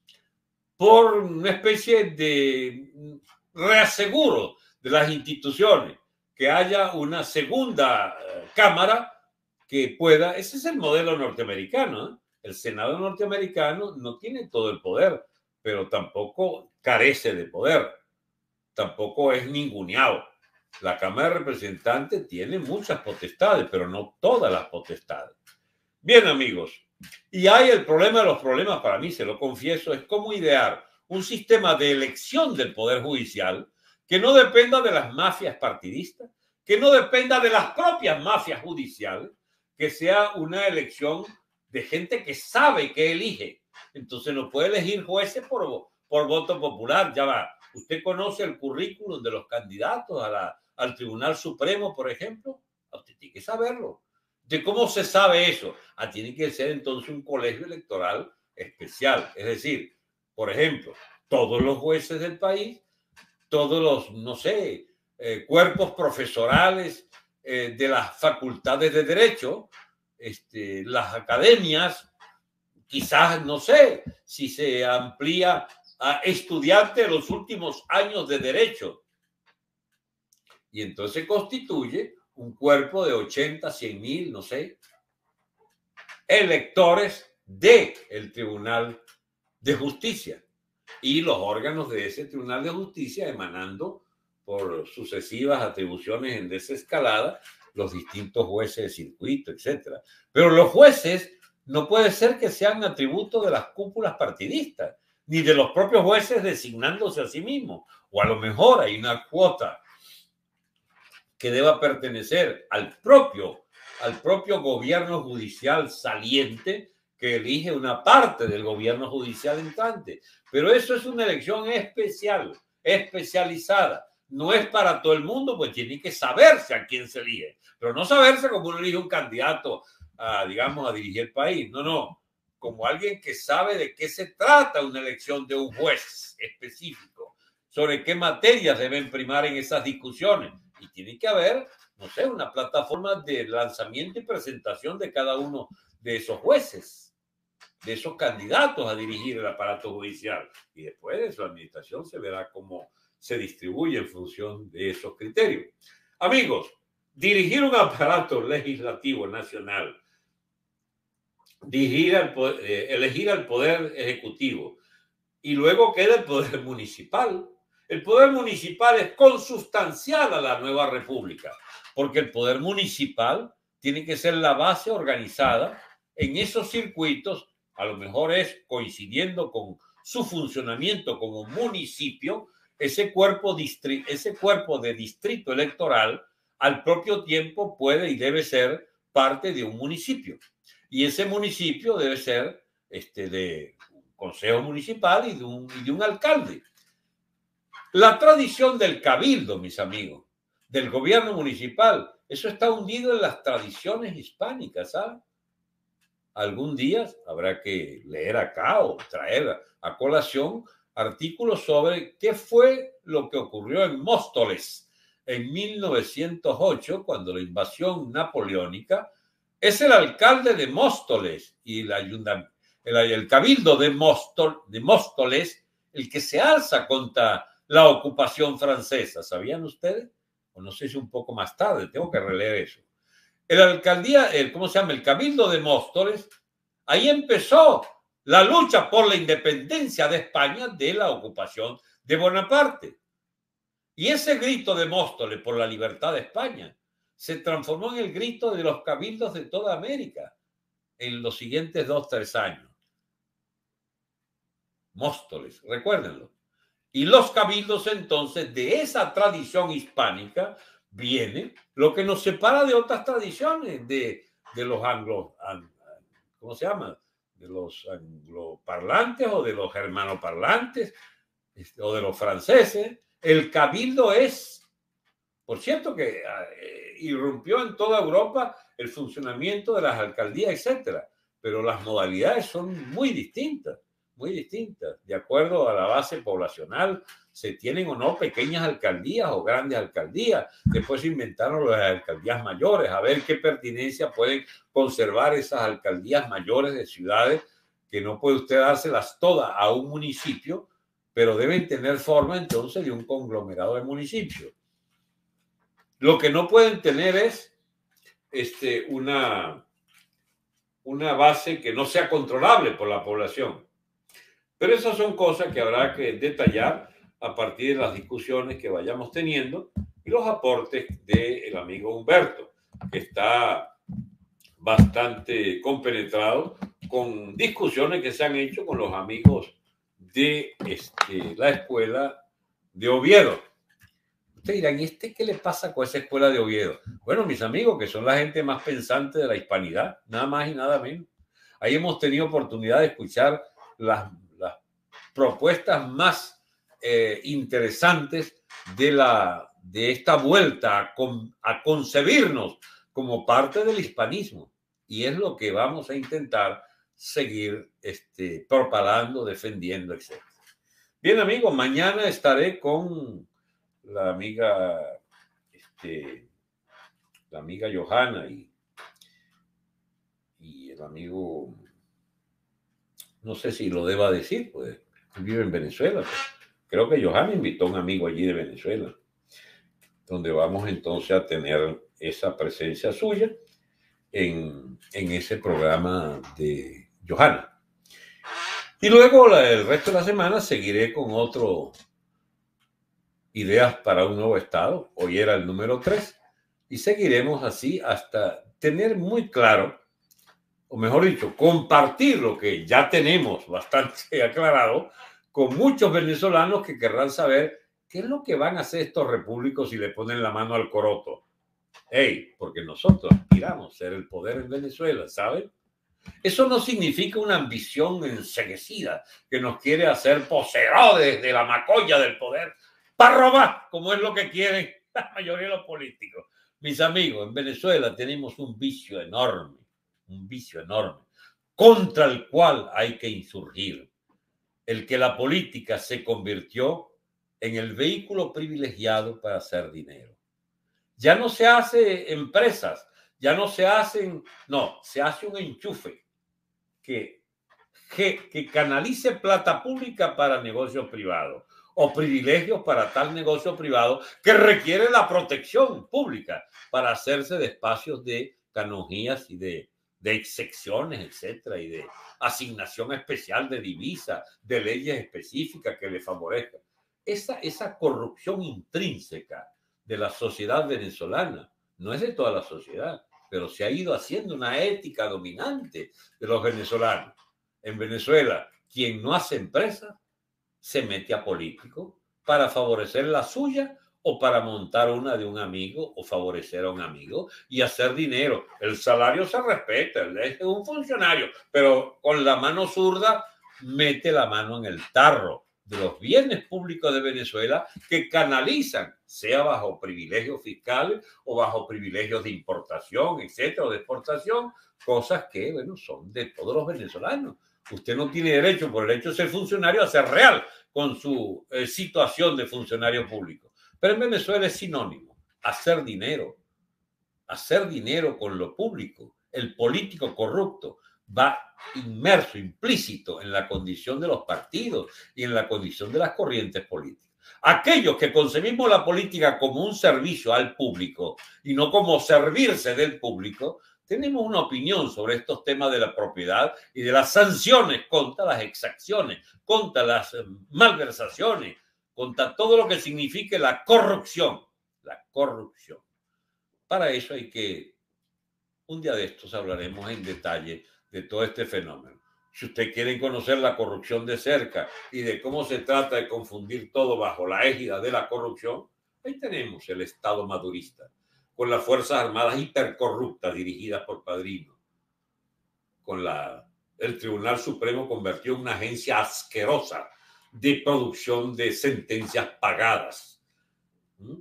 por una especie de reaseguro de las instituciones, que haya una segunda uh, Cámara que pueda, ese es el modelo norteamericano, ¿eh? El Senado norteamericano no tiene todo el poder, pero tampoco carece de poder, tampoco es ninguneado. La Cámara de Representantes tiene muchas potestades, pero no todas las potestades. Bien, amigos, y hay el problema de los problemas, para mí, se lo confieso, es cómo idear un sistema de elección del Poder Judicial que no dependa de las mafias partidistas, que no dependa de las propias mafias judiciales, que sea una elección de gente que sabe que elige. Entonces no puede elegir jueces por, por voto popular. Ya va, usted conoce el currículum de los candidatos a la, al Tribunal Supremo, por ejemplo. Usted tiene que saberlo. ¿De cómo se sabe eso? Ah, tiene que ser entonces un colegio electoral especial. Es decir, por ejemplo, todos los jueces del país, todos los, no sé, eh, cuerpos profesorales eh, de las facultades de Derecho, este, las academias, quizás, no sé, si se amplía a estudiantes de los últimos años de Derecho. Y entonces constituye un cuerpo de ochenta, cien mil, no sé, electores del Tribunal de Justicia y los órganos de ese Tribunal de Justicia emanando por sucesivas atribuciones en desescalada los distintos jueces de circuito, etcétera. Pero los jueces no puede ser que sean atributos de las cúpulas partidistas, ni de los propios jueces designándose a sí mismos. O a lo mejor hay una cuota que deba pertenecer al propio, al propio gobierno judicial saliente que elige una parte del gobierno judicial entrante. Pero eso es una elección especial, especializada. No es para todo el mundo, pues tiene que saberse a quién se elige. Pero no saberse como uno elige un candidato, a, digamos, a dirigir el país. No, no. Como alguien que sabe de qué se trata una elección de un juez específico, sobre qué materias deben primar en esas discusiones. Y tiene que haber, no sé, una plataforma de lanzamiento y presentación de cada uno de esos jueces, de esos candidatos a dirigir el aparato judicial. Y después de su administración se verá cómo se distribuye en función de esos criterios. Amigos, dirigir un aparato legislativo nacional, dirigir al poder, eh, elegir al poder ejecutivo y luego queda el poder municipal. El poder municipal es consustancial a la nueva república, porque el poder municipal tiene que ser la base organizada en esos circuitos, a lo mejor es coincidiendo con su funcionamiento como municipio, ese cuerpo, ese cuerpo de distrito electoral al propio tiempo puede y debe ser parte de un municipio. Y ese municipio debe ser este, de un consejo municipal y de un, y de un alcalde. La tradición del cabildo, mis amigos, del gobierno municipal, eso está hundido en las tradiciones hispánicas, ¿saben? Algún día habrá que leer acá o traer a colación artículos sobre qué fue lo que ocurrió en Móstoles en mil novecientos ocho, cuando la invasión napoleónica. Es el alcalde de Móstoles y el, ayuntamiento, el, el cabildo de, Móstol, de Móstoles el que se alza contra la ocupación francesa. ¿Sabían ustedes? O no sé si un poco más tarde, tengo que releer eso. El alcaldía, el, ¿cómo se llama? El cabildo de Móstoles, ahí empezó la lucha por la independencia de España de la ocupación de Bonaparte. Y ese grito de Móstoles por la libertad de España se transformó en el grito de los cabildos de toda América en los siguientes dos, tres años. Móstoles, recuérdenlo. Y los cabildos entonces, de esa tradición hispánica, viene lo que nos separa de otras tradiciones, de, de los anglo, ¿cómo se llama? De los angloparlantes o de los germanoparlantes o de los franceses. El cabildo es, por cierto, que eh, irrumpió en toda Europa el funcionamiento de las alcaldías, etcétera, pero las modalidades son muy distintas. Muy distintas, de acuerdo a la base poblacional, se tienen o no pequeñas alcaldías o grandes alcaldías. Después se inventaron las alcaldías mayores, a ver qué pertinencia pueden conservar esas alcaldías mayores de ciudades, que no puede usted dárselas todas a un municipio, pero deben tener forma entonces de un conglomerado de municipios. Lo que no pueden tener es este, una, una base que no sea controlable por la población. Pero esas son cosas que habrá que detallar a partir de las discusiones que vayamos teniendo y los aportes del amigo Humberto, que está bastante compenetrado con discusiones que se han hecho con los amigos de este, la escuela de Oviedo. Ustedes dirán, ¿y este qué le pasa con esa escuela de Oviedo? Bueno, mis amigos, que son la gente más pensante de la hispanidad, nada más y nada menos. Ahí hemos tenido oportunidad de escuchar las, las propuestas más eh, interesantes de, la, de esta vuelta a, con, a concebirnos como parte del hispanismo. Y es lo que vamos a intentar seguir este, propalando, defendiendo, etcétera. Bien, amigos, mañana estaré con la amiga, este, la amiga Johanna y, y el amigo, no sé si lo deba decir, pues vive en Venezuela. Pues. Creo que Johanna invitó a un amigo allí de Venezuela, donde vamos entonces a tener esa presencia suya en, en ese programa de Johanna. Y luego la, el resto de la semana seguiré con otro ideas para un nuevo estado. Hoy era el número tres y seguiremos así hasta tener muy claro, o mejor dicho, compartir lo que ya tenemos bastante aclarado con muchos venezolanos que querrán saber qué es lo que van a hacer estos repúblicos si le ponen la mano al coroto. Hey, porque nosotros aspiramos a ser el poder en Venezuela, ¿saben? Eso no significa una ambición enseguecida que nos quiere hacer poseedores de la macolla del poder para robar, como es lo que quieren la mayoría de los políticos. Mis amigos, en Venezuela tenemos un vicio enorme, un vicio enorme, contra el cual hay que insurgir. El que la política se convirtió en el vehículo privilegiado para hacer dinero. Ya no se hace empresas, ya no se hacen, no, se hace un enchufe que, que, que canalice plata pública para negocios privados o privilegios para tal negocio privado que requiere la protección pública para hacerse de espacios de canonjías y de, de excepciones, etcétera, y de asignación especial de divisa, de leyes específicas que le favorezcan. Esa, esa corrupción intrínseca de la sociedad venezolana no es de toda la sociedad, pero se ha ido haciendo una ética dominante de los venezolanos. En Venezuela, quien no hace empresa se mete a político para favorecer la suya o para montar una de un amigo o favorecer a un amigo y hacer dinero. El salario se respeta, es un funcionario, pero con la mano zurda mete la mano en el tarro de los bienes públicos de Venezuela que canalizan, sea bajo privilegios fiscales o bajo privilegios de importación, etcétera, o de exportación, cosas que, bueno, son de todos los venezolanos. Usted no tiene derecho, por el hecho de ser funcionario, a ser real con su eh, situación de funcionario público. Pero en Venezuela es sinónimo, hacer dinero, hacer dinero con lo público. El político corrupto va inmerso, implícito en la condición de los partidos y en la condición de las corrientes políticas. Aquellos que concebimos la política como un servicio al público y no como servirse del público, tenemos una opinión sobre estos temas de la propiedad y de las sanciones contra las exacciones, contra las malversaciones, contra todo lo que signifique la corrupción. La corrupción. Para eso hay que, un día de estos hablaremos en detalle de todo este fenómeno. Si usted quiere conocer la corrupción de cerca y de cómo se trata de confundir todo bajo la égida de la corrupción, ahí tenemos el Estado madurista, con las Fuerzas Armadas hipercorruptas dirigidas por Padrino, con la, el Tribunal Supremo convertido en una agencia asquerosa de producción de sentencias pagadas. ¿Mm?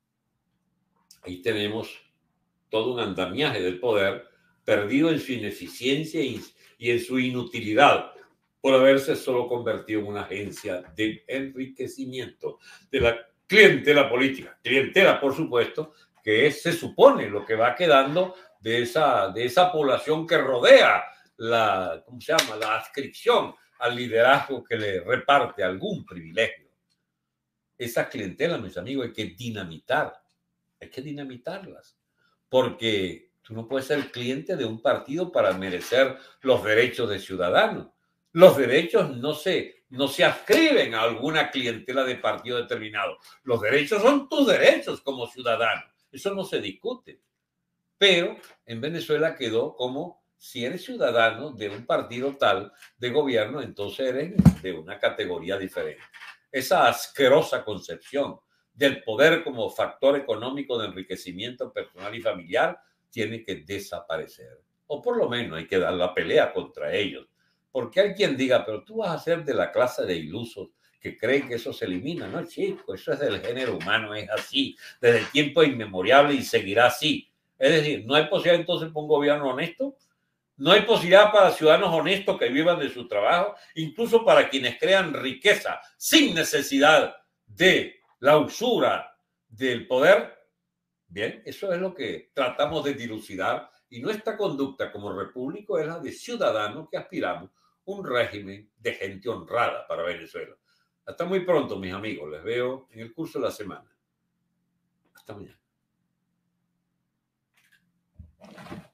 Ahí tenemos todo un andamiaje del poder perdido en su ineficiencia y, y en su inutilidad por haberse solo convertido en una agencia de enriquecimiento de la clientela política. Clientela, por supuesto, que es, se supone, lo que va quedando de esa, de esa población que rodea la, ¿cómo se llama?, la adscripción al liderazgo que le reparte algún privilegio. Esa clientela, mis amigos, hay que dinamitar, hay que dinamitarlas, porque tú no puedes ser cliente de un partido para merecer los derechos de ciudadanos. Los derechos no se no se adscriben a alguna clientela de partido determinado. Los derechos son tus derechos como ciudadano. Eso no se discute. Pero en Venezuela quedó como si eres ciudadano de un partido tal de gobierno, entonces eres de una categoría diferente. Esa asquerosa concepción del poder como factor económico de enriquecimiento personal y familiar tiene que desaparecer. O por lo menos hay que dar la pelea contra ellos. Porque hay quien diga, pero tú vas a ser de la clase de ilusos que creen que eso se elimina. No, chico, eso es del género humano, es así, desde el tiempo inmemorial y seguirá así. Es decir, no hay posibilidad entonces para un gobierno honesto, no hay posibilidad para ciudadanos honestos que vivan de su trabajo, incluso para quienes crean riqueza sin necesidad de la usura del poder. Bien, eso es lo que tratamos de dilucidar y nuestra conducta como república es la de ciudadanos que aspiramos a un régimen de gente honrada para Venezuela. Hasta muy pronto, mis amigos. Les veo en el curso de la semana. Hasta mañana.